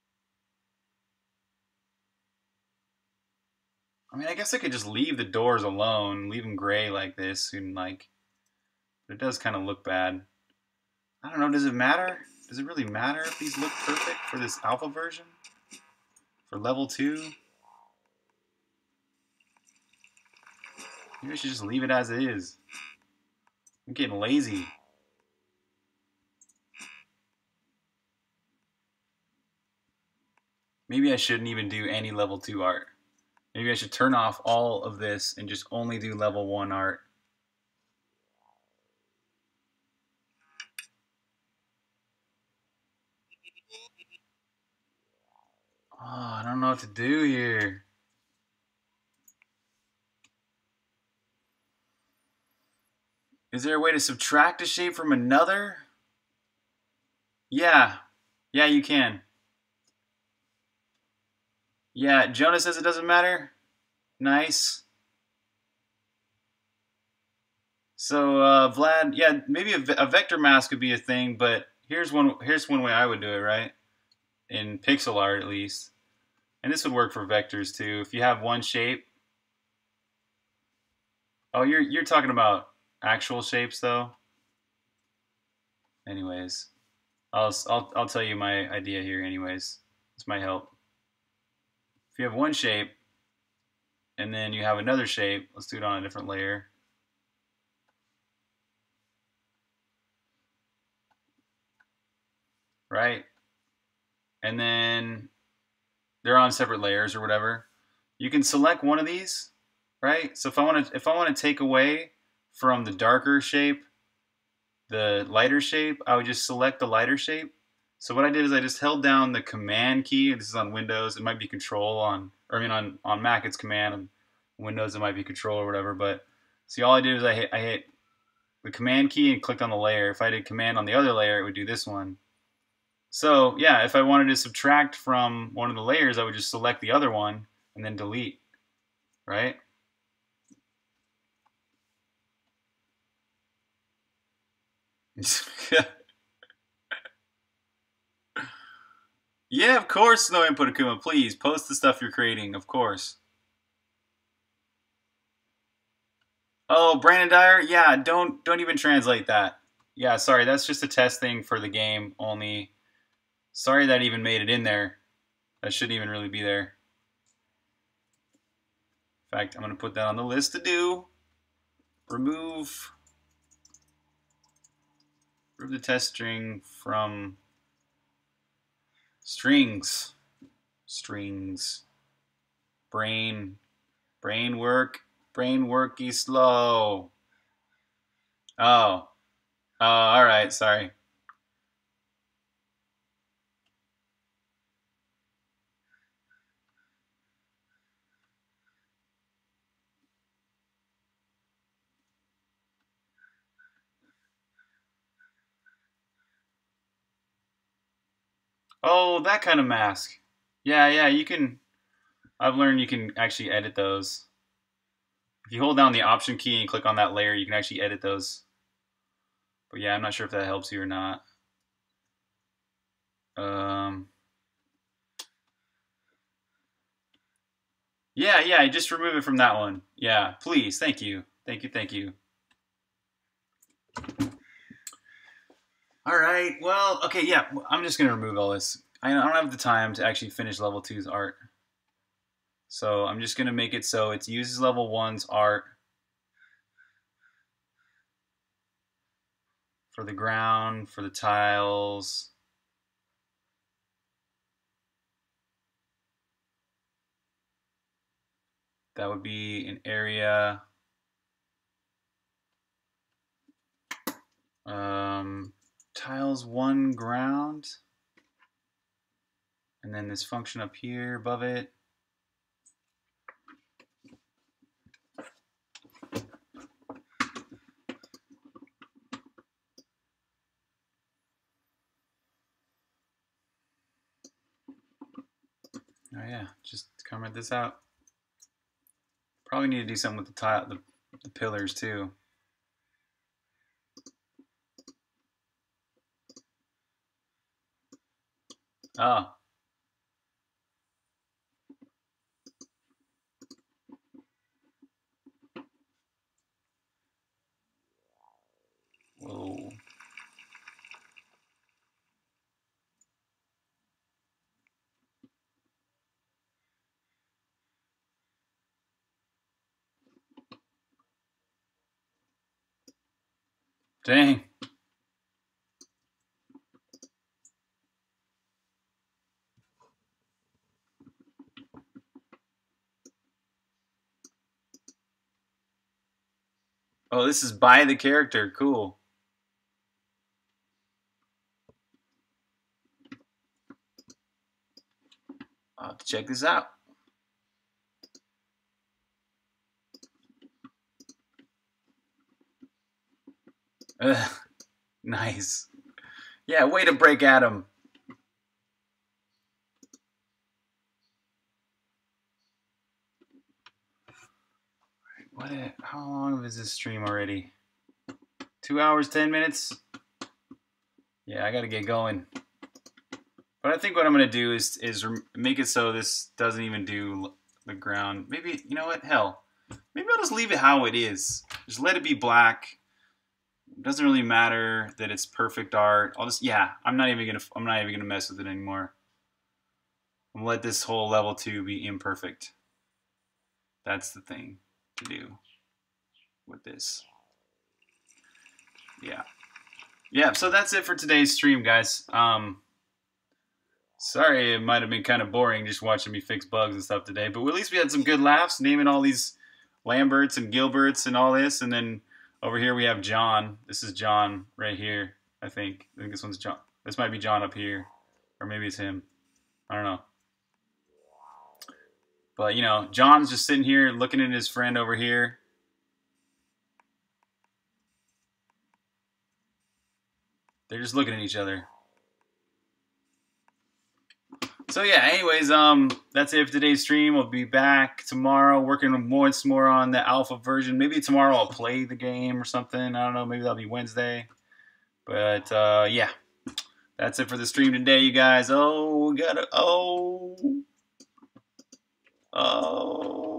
I mean, I guess I could just leave the doors alone, leave them gray like this, and, like... But it does kind of look bad. I don't know, does it matter? Does it really matter if these look perfect for this alpha version? For level two? Maybe I should just leave it as it is. I'm getting lazy. Maybe I shouldn't even do any level two art. Maybe I should turn off all of this and just only do level one art. Oh, I don't know what to do here. Is there a way to subtract a shape from another? Yeah. Yeah, you can. Yeah, Jonah says it doesn't matter. Nice. So, uh, Vlad, yeah, maybe a, a vector mask could be a thing, but here's one here's one way I would do it, right? In pixel art, at least. And this would work for vectors, too. If you have one shape. Oh, you're, you're talking about actual shapes, though? Anyways. I'll, I'll, I'll tell you my idea here, anyways. This might help. If you have one shape, and then you have another shape, let's do it on a different layer. Right? And then they're on separate layers or whatever. You can select one of these, right? So if I want to if I want to take away from the darker shape the lighter shape, I would just select the lighter shape. So what I did is I just held down the command key. This is on Windows. It might be control on, or I mean on, on Mac it's command. Windows it might be Control or whatever. But see, all I did is I hit I hit the Command key and clicked on the layer. If I did Command on the other layer, it would do this one. So yeah, if I wanted to subtract from one of the layers, I would just select the other one and then delete, right? Yeah, of course, no input, Akuma. Please post the stuff you're creating, of course. Oh, Brandon Dyer, yeah, don't don't even translate that. Yeah, sorry, that's just a test thing for the game only. Sorry that even made it in there. That shouldn't even really be there. In fact, I'm going to put that on the list to do. Remove, remove the test string from strings. Strings. Brain. Brain work. Brain worky slow. Oh. Oh, alright, sorry. Oh, that kind of mask. Yeah, yeah, you can... I've learned you can actually edit those. If you hold down the Option key and click on that layer, you can actually edit those. But yeah, I'm not sure if that helps you or not. Um... Yeah, yeah, just remove it from that one. Yeah, please, thank you. Thank you, thank you. Alright, well, okay, yeah, I'm just going to remove all this. I don't have the time to actually finish level two's art. So I'm just going to make it so it uses level one's art for the ground, for the tiles. That would be an area. Um, tiles one ground. And then this function up here above it. Oh yeah, just comment this out. Probably need to do something with the tile, the, the pillars too. Oh. Whoa. Dang. Oh, this is by the character. Cool. I'll have to check this out. Ugh. Nice. Yeah, way to break Adam. What? A, how long is this stream already? Two hours, ten minutes? Yeah, I gotta get going. But I think what I'm gonna do is is make it so this doesn't even do the ground. Maybe, you know what? Hell, maybe I'll just leave it how it is. Just let it be black. It doesn't really matter that it's perfect art. I'll just, yeah, I'm not even gonna I'm not even gonna mess with it anymore. I'm gonna let this whole level two be imperfect. That's the thing to do with this. Yeah. Yeah, so that's it for today's stream, guys. Um, sorry it might have been kind of boring just watching me fix bugs and stuff today, but at least we had some good laughs naming all these Lamberts and Gilberts and all this, and then over here we have John. This is John right here, I think. I think this one's John. This might be John up here, or maybe it's him. I don't know. But, you know, John's just sitting here looking at his friend over here. They're just looking at each other. So yeah, anyways, um, that's it for today's stream. We'll be back tomorrow working once more on the alpha version. Maybe tomorrow I'll play the game or something. I don't know. Maybe that'll be Wednesday. But uh, yeah, that's it for the stream today, you guys. Oh, we gotta. Oh, oh.